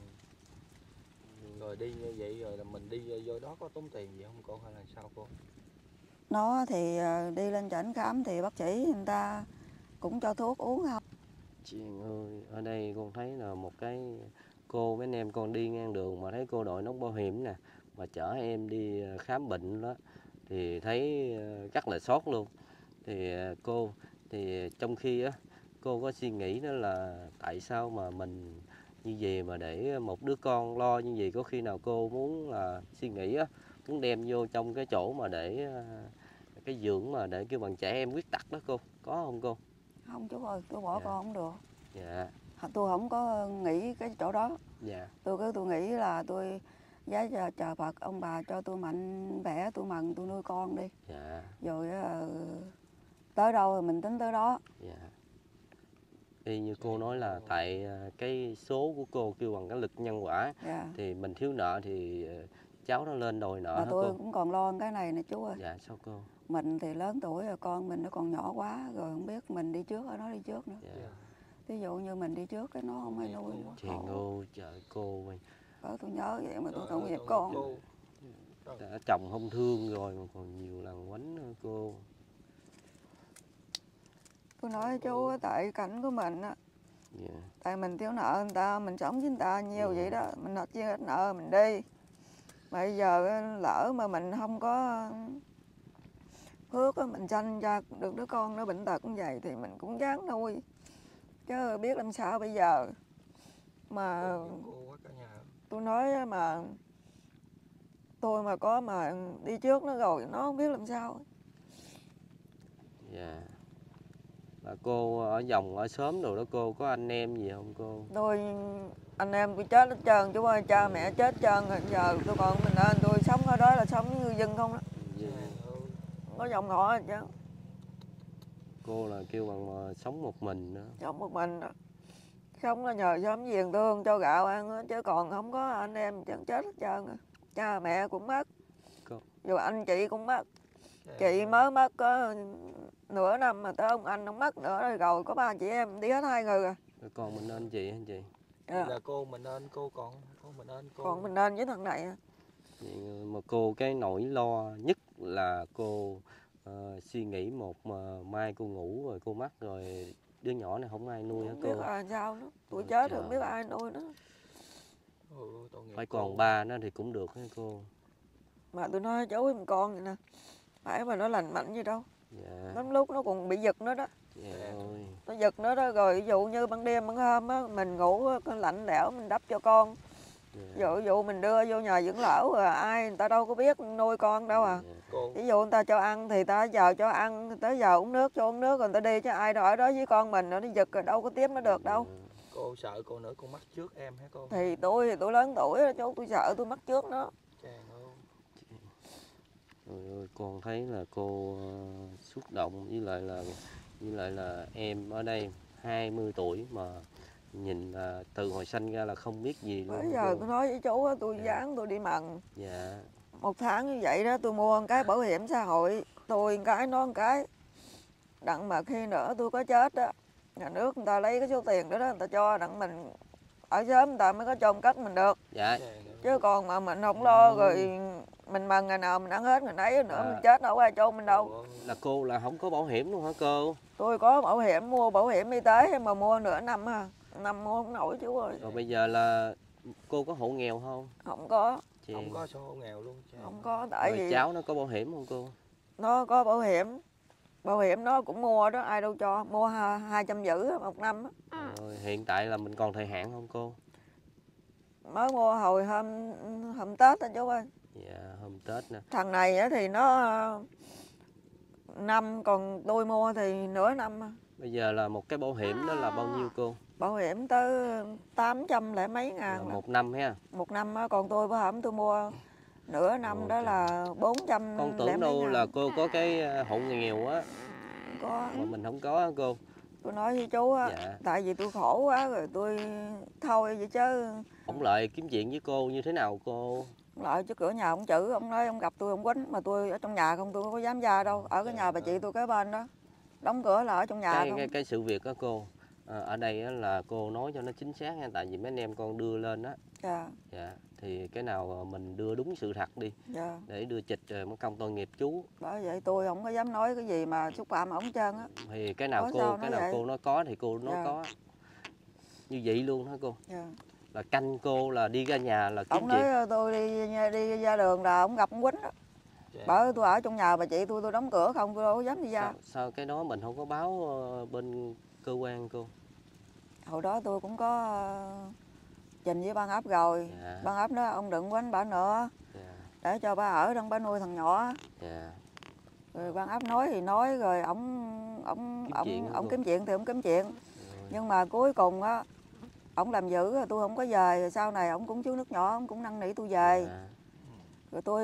Rồi đi như vậy rồi là mình đi vô đó có tốn tiền gì không cô hay là sao cô? Nó thì đi lên trển khám thì bác sĩ người ta cũng cho thuốc uống không. Chị ơi, ở đây con thấy là một cái cô mấy anh em con đi ngang đường mà thấy cô đội nón bảo hiểm nè, mà chở em đi khám bệnh đó thì thấy rất là xót luôn. Thì cô thì trong khi á cô có suy nghĩ đó là tại sao mà mình như vậy mà để một đứa con lo như vậy, có khi nào cô muốn là suy nghĩ á, muốn đem vô trong cái chỗ mà để cái giường mà để kêu bằng trẻ em khuyết tật đó cô, có không cô? Không chú ơi, tôi bỏ Dạ. con không được. Dạ. Tôi không có nghĩ cái chỗ đó. Dạ. Tôi cứ tôi nghĩ là tôi giá chờ, chờ Phật ông bà cho tôi mạnh khỏe, tôi mần tôi nuôi con đi. Dạ. Rồi uh, tới đâu thì mình tính tới đó. Dạ. Y như cô nói là tại à, cái số của cô kêu bằng cái lực nhân quả, Dạ. thì mình thiếu nợ thì ờ, cháu nó lên đòi nợ Mà hả tôi cô? cũng còn lo cái này nè chú ơi. Dạ sao cô? Mình thì lớn tuổi rồi, con mình nó còn nhỏ quá rồi, không biết mình đi trước hay nó đi trước nữa. Dạ. Ví dụ như mình đi trước cái nó không ai nuôi nữa. Chị Ngô trời cô ơi. Đó, tôi nhớ vậy mà tôi Trời tội ơi, nghiệp tội con. cô. Đã chồng không thương rồi mà còn nhiều lần quánh nữa cô. Tôi nói chú á, tại cảnh của mình á, Dạ. tại mình thiếu nợ người ta, mình sống với người ta nhiều Dạ. vậy đó, mình hết chia hết nợ mình đi. Mà bây giờ á, lỡ mà mình không có phước á, mình sanh ra được đứa con nó bệnh tật như vậy thì mình cũng ráng nuôi. Chứ biết làm sao bây giờ. Mà Cô quá cả nhà. tôi nói á, mà tôi mà có mà đi trước nó rồi nó không biết làm sao. Dạ. Và cô ở vòng ở xóm đồ đó cô có anh em gì không cô? Tôi anh em tôi chết hết trơn chú ơi, cha mẹ chết hết trơn rồi. Giờ tôi còn mình nên tôi sống ở đó là sống với người dân không đó. Dạ. Không có dòng họ chứ. Cô là kêu bằng mà sống một mình nữa. Sống một mình đó. Sống là nhờ xóm giềng thương cho gạo ăn đó, chứ còn không có anh em chẳng chết hết trơn rồi. Cha mẹ cũng mất. Cô. Rồi anh chị cũng mất. Chị mới mất có nửa năm mà tới ông anh ông mất nữa rồi, rồi có ba chị em đi hết hai người rồi. Rồi còn mình nên chị hả chị? Yeah. Là cô mình nên cô còn cô mình nên cô. Còn mình nên với thằng này. Vậy mà cô cái nỗi lo nhất là cô uh, suy nghĩ một mà mai cô ngủ rồi cô mất rồi đứa nhỏ này không ai nuôi hả Không cô? biết là sao nữa. Tôi Ôi chết trời. rồi không biết ai nuôi nữa. Ừ, tội nghiệp Phải cô. còn ba nó thì cũng được hả cô? Mà tôi nói cháu em con vậy nè, phải mà nó lành mạnh gì đâu. Dạ. Lắm lúc nó còn bị giật nữa đó. Dạ ơi. Nó giật nữa đó, rồi ví dụ như ban đêm ban hôm á, mình ngủ á, cái lạnh lẽo mình đắp cho con. Dạ. Ví dụ, ví dụ mình đưa vô nhà dưỡng lão rồi ai người ta đâu có biết nuôi con đâu à. Dạ. Cô. Ví dụ người ta cho ăn thì ta giờ cho ăn, tới giờ uống nước cho uống nước, rồi người ta đi chứ ai đâu ở đó với con mình, nó giật rồi đâu có tiếp nó được đâu. Dạ. Cô sợ cô nữa cô mắc trước em hả cô? Thì tôi thì tôi lớn tuổi rồi, chú tôi sợ tôi mất trước nó. Chàng ơi. Trời ơi, con thấy là cô uh, xúc động với lại là với lại là em ở đây hai mươi tuổi mà nhìn là từ hồi sanh ra là không biết gì luôn. Bây giờ cô. tôi nói với chú á, tôi Dạ. dáng tôi đi mần. Dạ. Một tháng như vậy đó tôi mua một cái bảo hiểm xã hội, tôi một cái nó một cái. Đặng mà khi nữa tôi có chết đó, nhà nước người ta lấy cái số tiền đó đó người ta cho, đặng mình ở sớm người ta mới có chôn cất mình được. Dạ. Chàng ơi. Chứ còn mà mình không lo rồi mình mần ngày nào mình ăn hết ngày nấy nữa, À. mình chết đâu có ai chôn mình đâu. Cô ơi. Là cô là không có bảo hiểm luôn hả cô? Tôi có bảo hiểm, mua bảo hiểm y tế mà mua nửa năm à, năm mua không nổi chú ơi. Rồi bây giờ là cô có hộ nghèo không? Không có, Chị. Không có số nghèo luôn. Chàng. không có, tại Rồi vì cháu nó có bảo hiểm không cô? nó có bảo hiểm. Bảo hiểm nó cũng mua đó, ai đâu cho, mua hai trăm rưỡi một năm á. Rồi hiện tại là mình còn thời hạn không cô? Mới mua hồi hôm hôm Tết đó chú ơi. Dạ hôm Tết nè. Thằng này á thì nó năm, còn tôi mua thì nửa năm. Bây giờ là một cái bảo hiểm đó là bao nhiêu cô? Bảo hiểm tới tám trăm lẻ mấy Là ngàn. một năm ha. Một năm á, còn tôi bảo hiểm tôi mua nửa năm Ồ, đó trời. là bốn trăm. Con tưởng đâu là cô có cái hộ nghèo á có. mà mình không có á cô. Tôi nói với chú á, Dạ. tại vì tôi khổ quá rồi tôi thôi vậy chứ. Ông Lợi kiếm chuyện với cô như thế nào cô? Lại chứ cửa nhà ông chữ, ông nói ông gặp tôi ông quýnh, mà tôi ở trong nhà không, tôi không có dám ra đâu. Ở cái nhà bà chị tôi kế bên đó, đóng cửa là ở trong nhà Cái không. cái, cái sự việc đó cô, à, ở đây á, là cô nói cho nó chính xác nha, tại vì mấy anh em con đưa lên á. Dạ, Dạ. Thì cái nào mình đưa đúng sự thật đi dạ. để đưa chịch rồi mất công tội nghiệp chú. Bởi vậy tôi không có dám nói cái gì mà xúc phạm ổng hết trơn á. Thì cái nào Có cô sao cái nói nào vậy? cô nói có thì cô nói Dạ. có. Như vậy luôn hả cô? Dạ. Là canh cô là đi ra nhà là kiếm Ông chuyện. nói tôi đi đi ra đường là ông gặp ông quýnh đó. Chàng. Bởi tôi ở trong nhà bà chị tôi tôi đóng cửa không, tôi đâu có dám đi ra. Sao, sao cái đó mình không có báo ờ, bên cơ quan cô? Hồi đó tôi cũng có ờ, trình với ban ấp rồi. Dạ. Ban ấp đó ông đừng quánh bà nữa, Dạ. để cho bà ở đang bà nuôi thằng nhỏ. Dạ. Rồi ban ấp nói thì nói, rồi ổng ổng Kiếm chuyện ổng hả ổng cô? kiếm chuyện thì ổng kiếm chuyện. Rồi. Nhưng mà cuối cùng á, ổng làm dữ rồi tôi không có về, rồi sau này ổng cũng chú nước nhỏ, ổng cũng năn nỉ tôi về. Dạ. Rồi tôi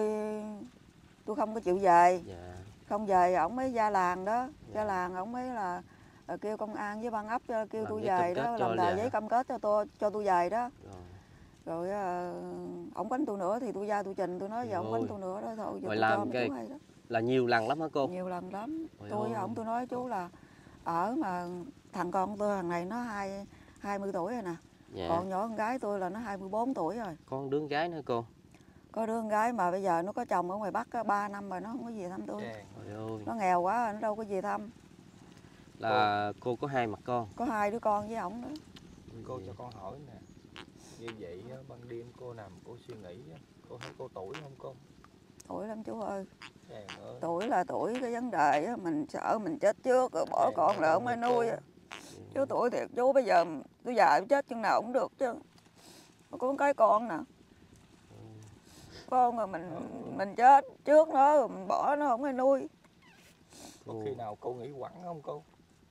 tôi không có chịu về. Dạ. Không về ổng mới ra làng đó, Dạ. ra làng ổng mới là Rồi kêu công an với ban ấp kêu Làm tôi giấy về cam đó, kết cho làm tờ về giấy hả? cam kết cho tôi cho tôi về đó. Rồi. Rồi uh, ổng quánh tôi nữa thì tôi ra tôi trình tôi nói giờ ổng quánh Ôi. tôi nữa đó thôi giờ Rồi tôi làm cho mấy cái- chú hay đó. Là nhiều lần lắm hả cô? Nhiều lần lắm. Ôi Tôi với ôi. ổng tôi nói chú là ở mà thằng con tôi thằng này nó hai hai mươi tuổi rồi nè. Dạ. Còn nhỏ con gái tôi là nó hai mươi bốn tuổi rồi. Con đứa con gái nữa cô? Có đứa con gái mà bây giờ nó có chồng ở ngoài Bắc ba năm rồi nó không có về thăm tôi. Chàng. Ôi ôi. Nó nghèo quá nó đâu có về thăm. Là cô có hai mặt con. Có hai đứa con với ổng nữa. Cô cho con hỏi nè, như vậy á, ban đêm cô nằm cô suy nghĩ á, cô thấy cô tuổi không cô? Tuổi lắm chú ơi. Chàng ơi. Tuổi là tuổi cái vấn đề á, mình sợ mình chết trước rồi bỏ Chàng con ơi, lỡ tội mới nghiệp nuôi cô. á. Chú tuổi thiệt chú bây giờ tôi già tôi chết chừng nào cũng được chứ. Có con cái con nè. Con rồi mình mình chết trước nó rồi mình bỏ nó không ai nuôi. Có khi nào cô nghĩ quẩn không cô?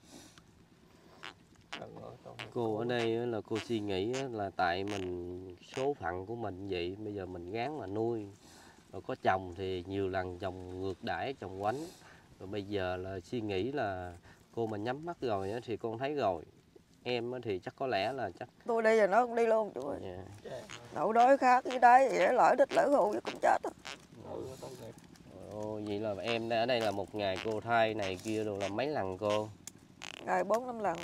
Đừng ơi, tội nghiệp Cô ở đây á, là cô suy nghĩ á, là tại mình số phận của mình vậy, bây giờ mình gán mà nuôi. Rồi có chồng thì nhiều lần chồng ngược đãi, chồng quánh. Rồi bây giờ là suy nghĩ là cô mà nhắm mắt rồi á, thì con thấy rồi. Em á, thì chắc có lẽ là chắc. Tôi đi rồi nó cũng đi luôn chú ơi. Dạ. Chàng Đậu đói khác với đấy vậy lỡ đít lỡ hụ chứ cũng chết á. ơi, tội nghiệp. Ồ, vậy là em ở đây là một ngày cô thai này kia rồi là mấy lần cô? Ngày bốn năm lần.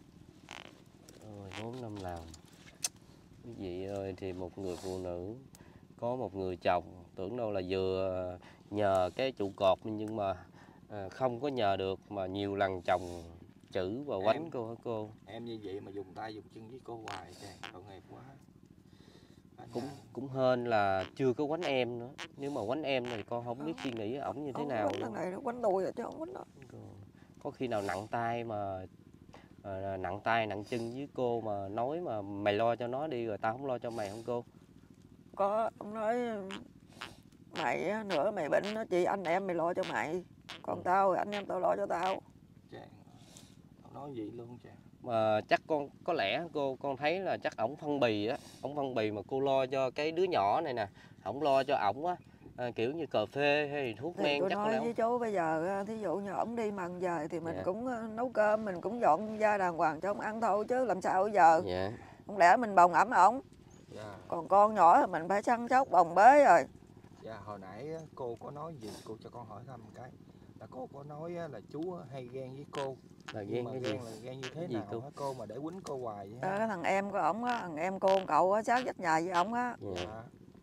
Rồi bốn năm lần. Quý vị ơi, thì một người phụ nữ có một người chồng, tưởng đâu là vừa nhờ cái trụ cột nhưng mà à, không có nhờ được mà nhiều lần chồng chữ và quánh Em- cô hả cô? Em như vậy mà dùng tay dùng chân với cô hoài, chàng tội nghiệp quá. Anh Cũng à, cũng hên là chưa có quánh em nữa. Nếu mà quánh em thì con không biết suy nghĩ ổng như thế Ông nào quánh luôn. thằng này nó quánh tôi rồi chứ không quánh nó. Có khi nào nặng tay mà à, nặng tay nặng chân với cô mà nói mà mày lo cho nó đi rồi tao không lo cho mày không cô? Có ông nói mày á, nữa mày bệnh nó chị anh em mày lo cho mày. Còn tao anh em tao lo cho tao. chàng Ông nói gì luôn chàng. Mà chắc con có lẽ cô con thấy là chắc ổng phân bì á, ổng phân bì mà cô lo cho cái đứa nhỏ này nè, ổng lo cho ổng á, à, kiểu như cà phê hay thuốc Thì men tôi chắc có nói lẽ với ổng. chú bây giờ thí dụ như ổng đi mần về thì mình Dạ. cũng ờ, nấu cơm mình cũng dọn ra đàng hoàng cho ông ăn thôi chứ làm sao bây giờ. Dạ. Không lẽ mình bồng ẩm ổng. Dạ. Còn con nhỏ thì mình phải săn sóc bồng bế rồi. Dạ, hồi nãy á, cô có nói gì, cô cho con hỏi thăm một cái. Là cô có nói á, là chú á, hay ghen với cô. Là Nhưng ghen mà cái gì? ghen là ghen như thế Gì nào cô? hả cô mà để quýnh cô hoài vậy Ờ, hả? cái thằng em của ổng á, thằng em cô cậu á, sát vách nhà với ổng á. Dạ. Dạ.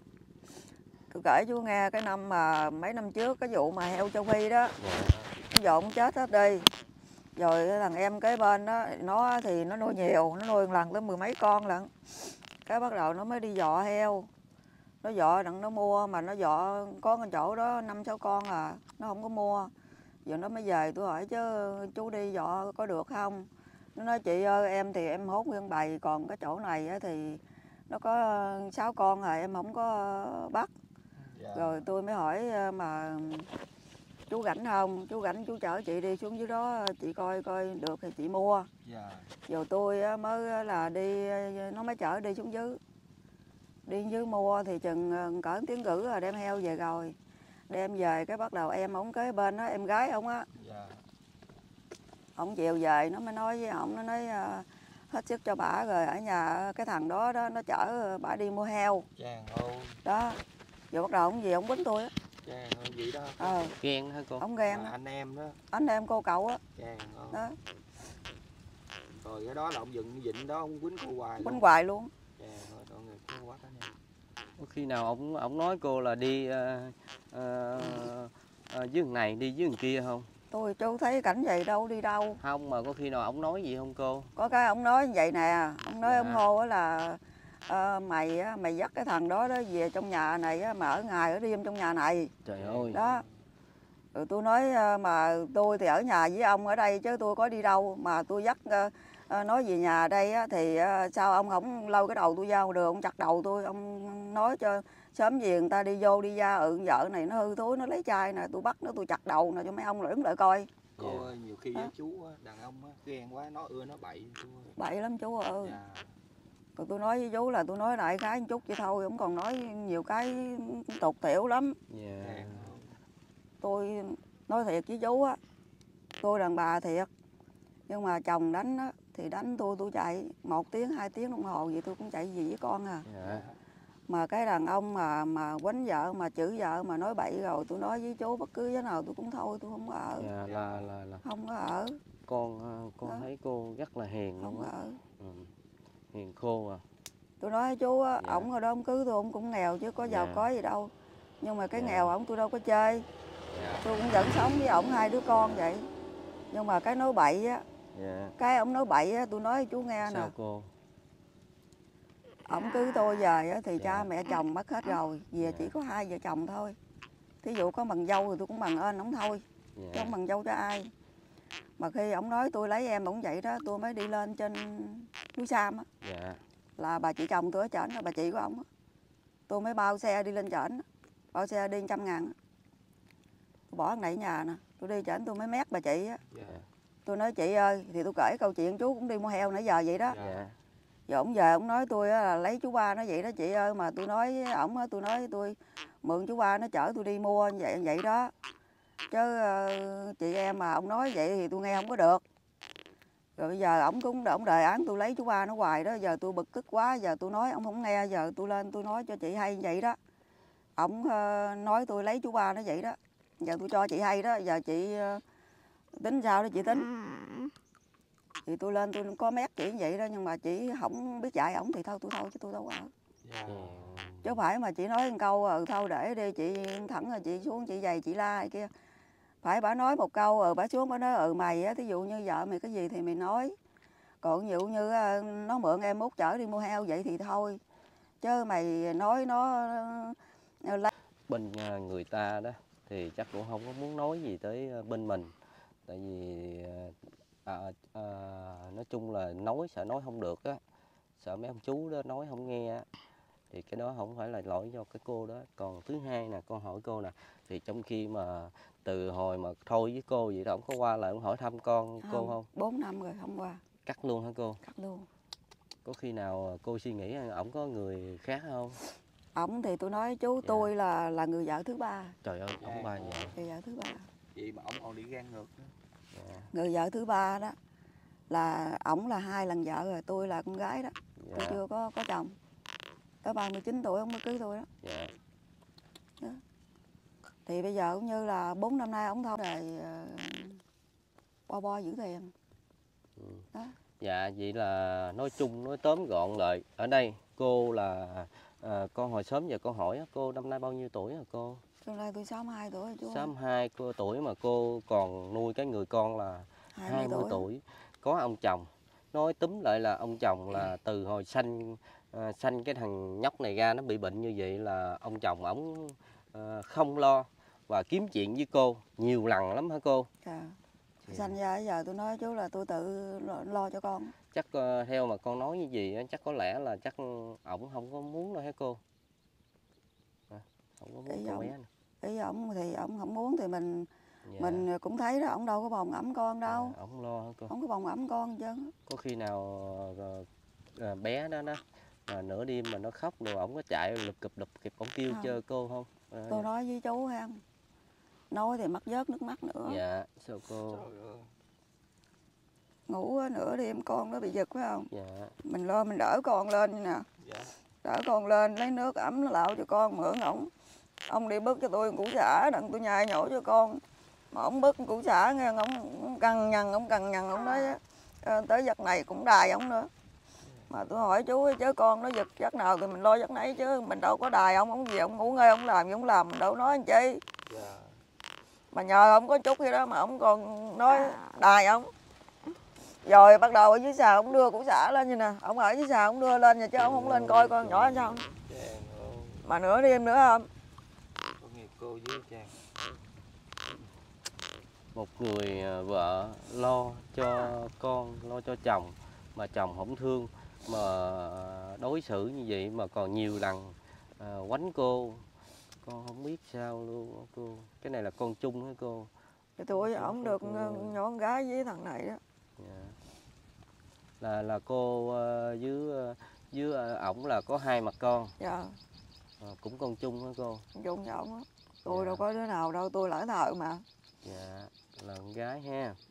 Tôi kể chú nghe cái năm mà mấy năm trước cái vụ mà heo châu Phi đó, Dạ. nó dọn chết hết đi. Rồi cái thằng em kế bên đó, nó thì nó nuôi nhiều, nó nuôi một lần tới mười mấy con lận. Cái bắt đầu nó mới đi dọ heo. Nó dọ đặng nó mua mà nó dọ có cái chỗ đó năm sáu con à, nó không có mua. Giờ nó mới về tôi hỏi chứ chú đi dọ có được không? Nó nói chị ơi em thì em hốt nguyên bầy, còn cái chỗ này á thì nó có sáu con rồi em không có bắt. Dạ. Rồi tôi mới hỏi mà chú rảnh không? Chú rảnh chú chở chị đi xuống dưới đó chị coi coi được thì chị mua. Dạ. Rồi tôi á, mới là đi, nó mới chở đi xuống dưới. Đi dưới mua thì chừng cỡ tiếng rưỡi rồi đem heo về rồi. Đem về cái bắt đầu em ổng kế bên đó, em gái ổng á. Dạ. Ổng chiều về nó mới nói với ổng, nó nói uh, hết sức cho bả rồi ở nhà cái thằng đó đó nó chở bả đi mua heo. Chàng ơi. Đó. Rồi bắt đầu ổng về ổng quýnh tôi á. Chàng ơi vậy đó. Ờ, Ghen hả cô? ổng ghen À, á. anh em đó. Anh em cô cậu á. Chàng ơi. Đó, Rồi cái đó là ông dựng dịnh đó, ông quýnh cô hoài quýnh luôn. hoài luôn. Chàng ơi, tội nghiệp cô quá cả nhà. Có khi nào ổng ổng nói cô là đi uh, uh, uh, dưới thằng này đi dưới thằng kia không? Tôi chú thấy cảnh vậy đâu đi đâu. Không, mà có khi nào ổng nói gì không cô? Có cái ông nói như vậy nè, ông nói Dạ. ông hô á là ờ, mày á, mày dắt cái thằng đó đó về trong nhà này á, mà ở ngày ở đêm trong nhà này. Trời ơi. Đó. Rồi tôi nói ờ, mà tôi thì ở nhà với ông ở đây chứ tôi có đi đâu mà tôi dắt ờ, ờ, nói về nhà đây á, thì ờ, sao ông không lôi cái đầu tôi ra ngoài đường, ông chặt đầu tôi, ông nói cho sớm về người ta đi vô đi ra, ừ vợ này nó hư thối nó lấy chai nè, tôi bắt nó tôi chặt đầu nè cho mấy ông đứng lại coi. Cô ơi, nhiều khi Hả? á, chú á, đàn ông á, ghen quá nó ưa nó bậy chú ơi. Bậy lắm chú ơi. Dạ. Rồi tôi nói với chú là tôi nói đại khái một chút vậy thôi, ông còn nói nhiều cái tục tiểu lắm. Dạ. Chàng ơi. Tôi nói thiệt với chú á, tôi đàn bà thiệt. Nhưng mà chồng đánh á, thì đánh tôi tôi chạy một tiếng hai tiếng đồng hồ vậy tôi cũng chạy gì với con à. Dạ. Mà cái đàn ông mà mà quánh vợ mà chửi vợ mà nói bậy rồi tôi nói với chú bất cứ thế nào tôi cũng thôi, tôi không có ở. Dạ, là là là Không có ở. con con Đó. thấy cô rất là hiền Không luôn có á. ở. Ừ. Hiền khô à. Tôi nói với chú á, Dạ. ổng ở đó ông cứ tôi ông cũng nghèo chứ có giàu Dạ. có gì đâu. Nhưng mà cái Dạ. nghèo ổng tôi đâu có chơi. Dạ. Tôi cũng vẫn sống với ổng hai đứa con vậy. Nhưng mà cái nói bậy á, Dạ. cái ổng nói bậy á, tôi nói với chú nghe nè. Sao cô? Ổng cưới tôi về á, thì Dạ. cha mẹ chồng mất hết rồi. Về Dạ. chỉ có hai vợ chồng thôi. Thí dụ có bằng dâu thì tôi cũng bằng ơn ổng thôi. Dạ. Chứ không bằng dâu cho ai. Mà khi ổng nói tôi lấy em ổng vậy đó, tôi mới đi lên trên núi Sam á. Dạ. Là bà chị chồng tôi ở trển, là bà chị của ổng á. Tôi mới bao xe đi lên trển. Bao xe đi trăm ngàn. Tôi bỏ thằng này ở nhà nè. Tôi đi trển tôi mới mét bà chị á. Dạ. Tôi nói chị ơi, thì tôi kể câu chuyện chú cũng đi mua heo nãy giờ vậy đó. Dạ. Giờ ổng về ổng nói tôi là lấy chú ba nó vậy đó chị ơi, mà tôi nói với ổng á, tôi nói tôi mượn chú ba nó chở tôi đi mua vậy vậy đó. Chứ uh, chị em mà ông nói vậy thì tôi nghe không có được. Rồi bây giờ ổng cũng ổng đề án tôi lấy chú ba nó hoài đó, giờ tôi bực tức quá, giờ tôi nói ổng không nghe, giờ tôi lên tôi nói cho chị hay vậy đó. Ổng uh, nói tôi lấy chú ba nó vậy đó. Giờ tôi cho chị hay đó, giờ chị uh, tính sao đó chị tính. Thì tôi lên tôi có mét chị vậy đó, nhưng mà chị không biết dạy ổng thì thôi tôi thôi chứ tôi đâu có ở. Dạ. Ừ. Chứ không phải mà chị nói một câu ừ thôi để đi chị thẳng rồi chị xuống chị giày chị la hay kia. Phải bả nói một câu ừ bả xuống bả nói ừ mày á, thí dụ như vợ mày cái gì thì mày nói. Còn ví dụ như nó mượn em mốt chở đi mua heo vậy thì thôi. Chứ mày nói nó Bên à, người ta đó thì chắc cũng không có muốn nói gì tới à, bên mình. Tại vì à, à, nói chung là nói sợ nói không được á. Sợ mấy ông chú đó nói không nghe á. Thì cái đó không phải là lỗi do cái cô đó. Còn thứ hai nè, con hỏi cô nè, thì trong khi mà từ hồi mà thôi với cô vậy đó, ổng có qua lại ổng hỏi thăm con cô không? bốn năm rồi không qua. Cắt luôn hả cô? Cắt luôn. Có khi nào cô suy nghĩ ổng có người khác không? Ổng thì tôi nói chú Dạ. tôi là là người vợ thứ ba. Trời ơi, ổng ba vậy. Người vợ thứ ba. Vậy mà ổng còn đi gan ngược nữa. Dạ. Người vợ thứ ba đó là ổng là hai lần vợ rồi, tôi là con gái đó. Dạ. Tôi chưa có có chồng. Tới ba mươi chín tuổi ông mới cưới tôi đó. Dạ. Đó. Thì bây giờ cũng như là bốn năm nay ổng thôi rồi uh, bo bo giữ tiền. Ừ. Đó. Dạ, vậy là nói chung nói tóm gọn lại ở đây cô là à, con hồi sớm giờ con hỏi á, cô năm nay bao nhiêu tuổi hả cô? Trong đây tôi sáu mươi hai tuổi chú. sáu mươi hai cô tuổi mà cô còn nuôi cái người con là hai mươi, hai mươi tuổi. tuổi. Có ông chồng. Nói túm lại là ông chồng là từ hồi sanh à, sanh cái thằng nhóc này ra nó bị bệnh như vậy là ông chồng ổng à, không lo và kiếm chuyện với cô nhiều lần lắm hả cô? Dạ. Sanh ra giờ tôi nói chú là tôi tự lo, lo cho con. Chắc uh, theo mà con nói như gì chắc có lẽ là chắc ổng không có muốn đâu hả cô? À, không có muốn con bé này. Ý ổng thì ổng không muốn thì mình Dạ. mình cũng thấy đó, ổng đâu có bồng ẩm con đâu. À, ổng lo hả cô? Ổng có bồng ẩm con chứ. Có khi nào à, bé đó đó mà nửa đêm mà nó khóc rồi ổng có chạy lụp cụp lụp kịp ổng kêu Không. chơi cô không? À, Tôi dạ. nói với chú ha. Nói thì mắt vớt nước mắt nữa. Dạ, sao cô? Ngủ nửa đêm con nó bị giật phải không? Dạ. Mình lo mình đỡ con lên như nè. Dạ. Đỡ con lên lấy nước ấm nó lạo cho con, mượn ổng. Ông đi bứt cho tôi củ sả đặng tôi nhai nhổ cho con. Mà ông bứt củ sả nghe ông cằn nhằn, ông cằn nhằn ông nói tới giấc này cũng đài ông nữa. Mà tôi hỏi chú chứ con nó giật giấc nào thì mình lo giấc nấy chứ mình đâu có đài ông, ông gì ông ngủ ngơi ông làm gì ông làm, mình đâu nói anh chi. Dạ. Mà nhờ ông có chút gì đó mà ông còn nói đài ông. Rồi bắt đầu ở dưới xà ông đưa củ sả lên như nè, ông ở dưới xà ông đưa lên vậy chứ ông không lên coi con nhỏ sao. Mà nửa đêm nữa không? Có nghe cô với Trang. Một người vợ lo cho con, lo cho chồng mà chồng không thương, mà đối xử như vậy mà còn nhiều lần à, quánh cô, con không biết sao luôn cô. Cái này là con chung hả cô? Thì tôi ổng được nhỏ con gái với thằng này đó. Dạ. Là là cô uh, với uh, với ổng uh, là có hai mặt con. Dạ. À, cũng con chung hả cô? Chung với ổng á. Tôi Dạ. đâu có đứa nào đâu, tôi lỡ thợ mà. Dạ, là con gái ha.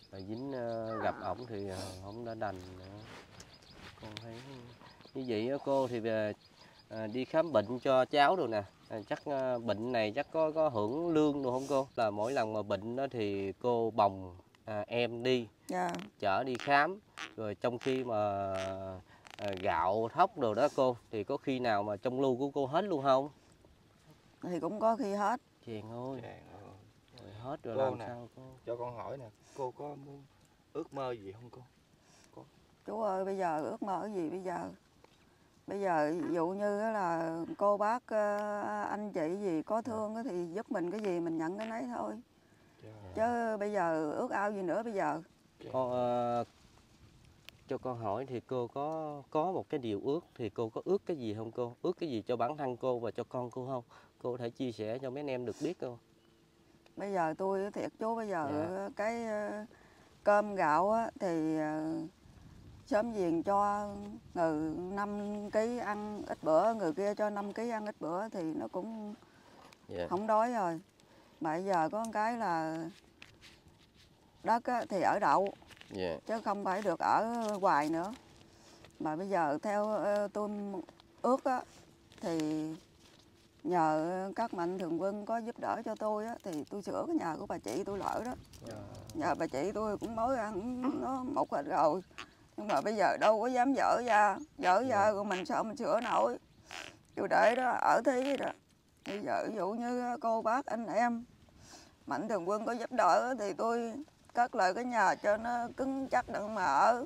Và dính uh, gặp ổng thì uh, ổng đã đành nữa. Con thấy như vậy đó cô, thì về à, đi khám bệnh cho cháu rồi nè, à, chắc à, bệnh này chắc có có hưởng lương được không cô? Là mỗi lần mà bệnh đó thì cô bồng à, em đi, Dạ. chở đi khám, rồi trong khi mà à, gạo thóc đồ đó cô, thì có khi nào mà trong lu của cô hết luôn không? Thì cũng có khi hết. Chèn ơi, rồi hết rồi cô làm nè, sao cô? cho con hỏi nè, cô có muốn ước mơ gì không cô? Cô? Chú ơi, bây giờ ước mơ cái gì bây giờ? Bây giờ ví dụ như là cô bác anh chị gì có thương thì giúp mình cái gì mình nhận cái nấy thôi. Yeah. Chứ bây giờ ước ao gì nữa bây giờ? Con uh, cho con hỏi thì cô có có một cái điều ước, thì cô có ước cái gì không cô? Ước cái gì cho bản thân cô và cho con cô không? Cô có thể chia sẻ cho mấy anh em được biết không? Bây giờ tôi thiệt chú, bây giờ Dạ. cái uh, cơm gạo á, thì uh, sớm giềng cho người năm ký ăn ít bữa, người kia cho năm ký ăn ít bữa thì nó cũng Dạ. không đói rồi. Mà bây giờ có một cái là đất á, thì ở đậu, Dạ. chứ không phải được ở hoài nữa. Mà bây giờ theo uh, tôi ước á, thì nhờ các mạnh thường quân có giúp đỡ cho tôi á, thì tôi sửa cái nhà của bà chị tôi lỡ đó. Dạ. Nhà bà chị tôi cũng mới ăn nó một hết rồi, nhưng mà bây giờ đâu có dám dở ra, dở ra rồi mình sao mình sửa nổi. Tôi để đó ở thế đó. Bây giờ ví dụ như cô bác anh em mạnh thường quân có giúp đỡ thì tôi cất lại cái nhà cho nó cứng chắc để mà ở.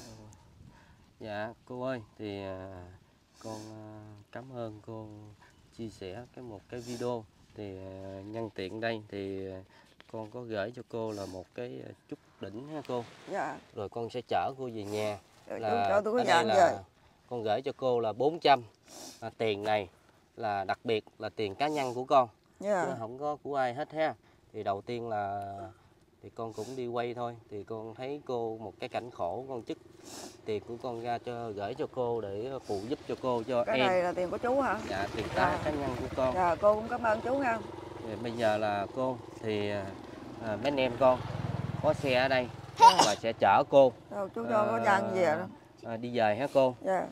Dạ cô ơi, thì à, con à, cảm ơn cô chia sẻ cái một cái video. Thì à, nhân tiện đây thì à, con có gửi cho cô là một cái chút đỉnh ha cô. Dạ. Rồi con sẽ chở cô về nhà. Rồi Là chú cho tôi ở cái đây vàng là về. con gửi cho cô là bốn trăm. À, tiền này là đặc biệt là tiền cá nhân của con. Dạ. Chứ không có của ai hết ha. Thì đầu tiên là thì con cũng đi quay thôi, thì con thấy cô một cái cảnh khổ, con chức tiền của con ra cho gửi cho cô để phụ giúp cho cô cho Cái em. này là tiền của chú hả? Dạ, tiền Dạ. cá cá nhân của con. Dạ, cô cũng cảm ơn chú nha. Thì bây giờ là cô thì à, mấy anh em con có xe ở đây và sẽ chở cô. Rồi, chú cho có vàng về đó. À, đi về hả cô? Dạ.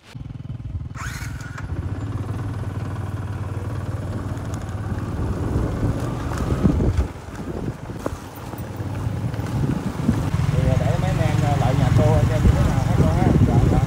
Để mấy anh em lại nhà cô xem như thế nào hết cô ha. Dạ, dạ.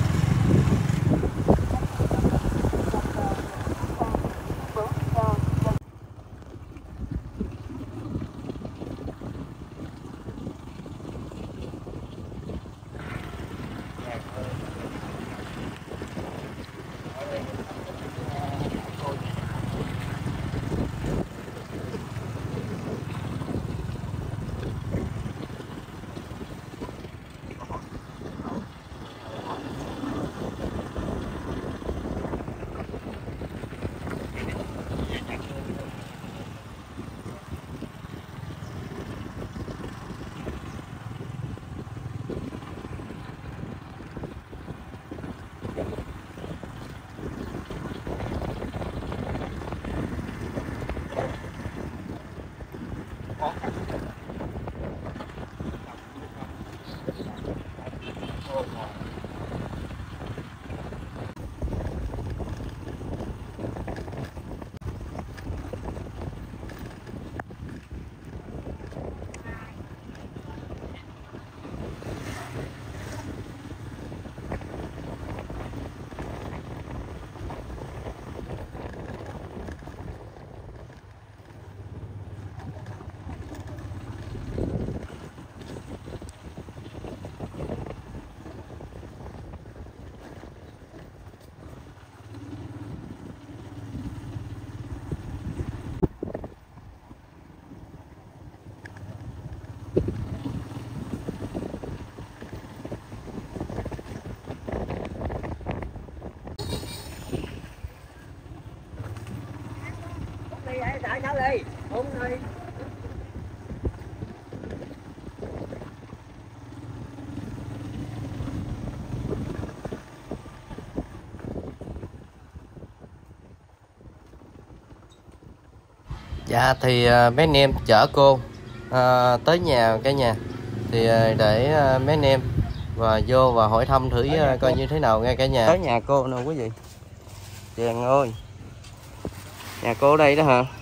Dạ thì uh, mấy anh em chở cô uh, tới nhà cả nhà. Thì để mấy anh em và vô và hỏi thăm thử coi như thế nào nghe cả nhà. Tới nhà cô nè quý vị. Chàng ơi, nhà cô ở đây đó hả?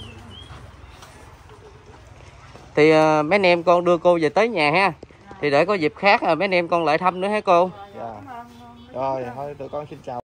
Thì mấy anh em con đưa cô về tới nhà ha. Thì để có dịp khác mấy anh em con lại thăm nữa hả cô? Dạ. Rồi thôi tụi con xin chào.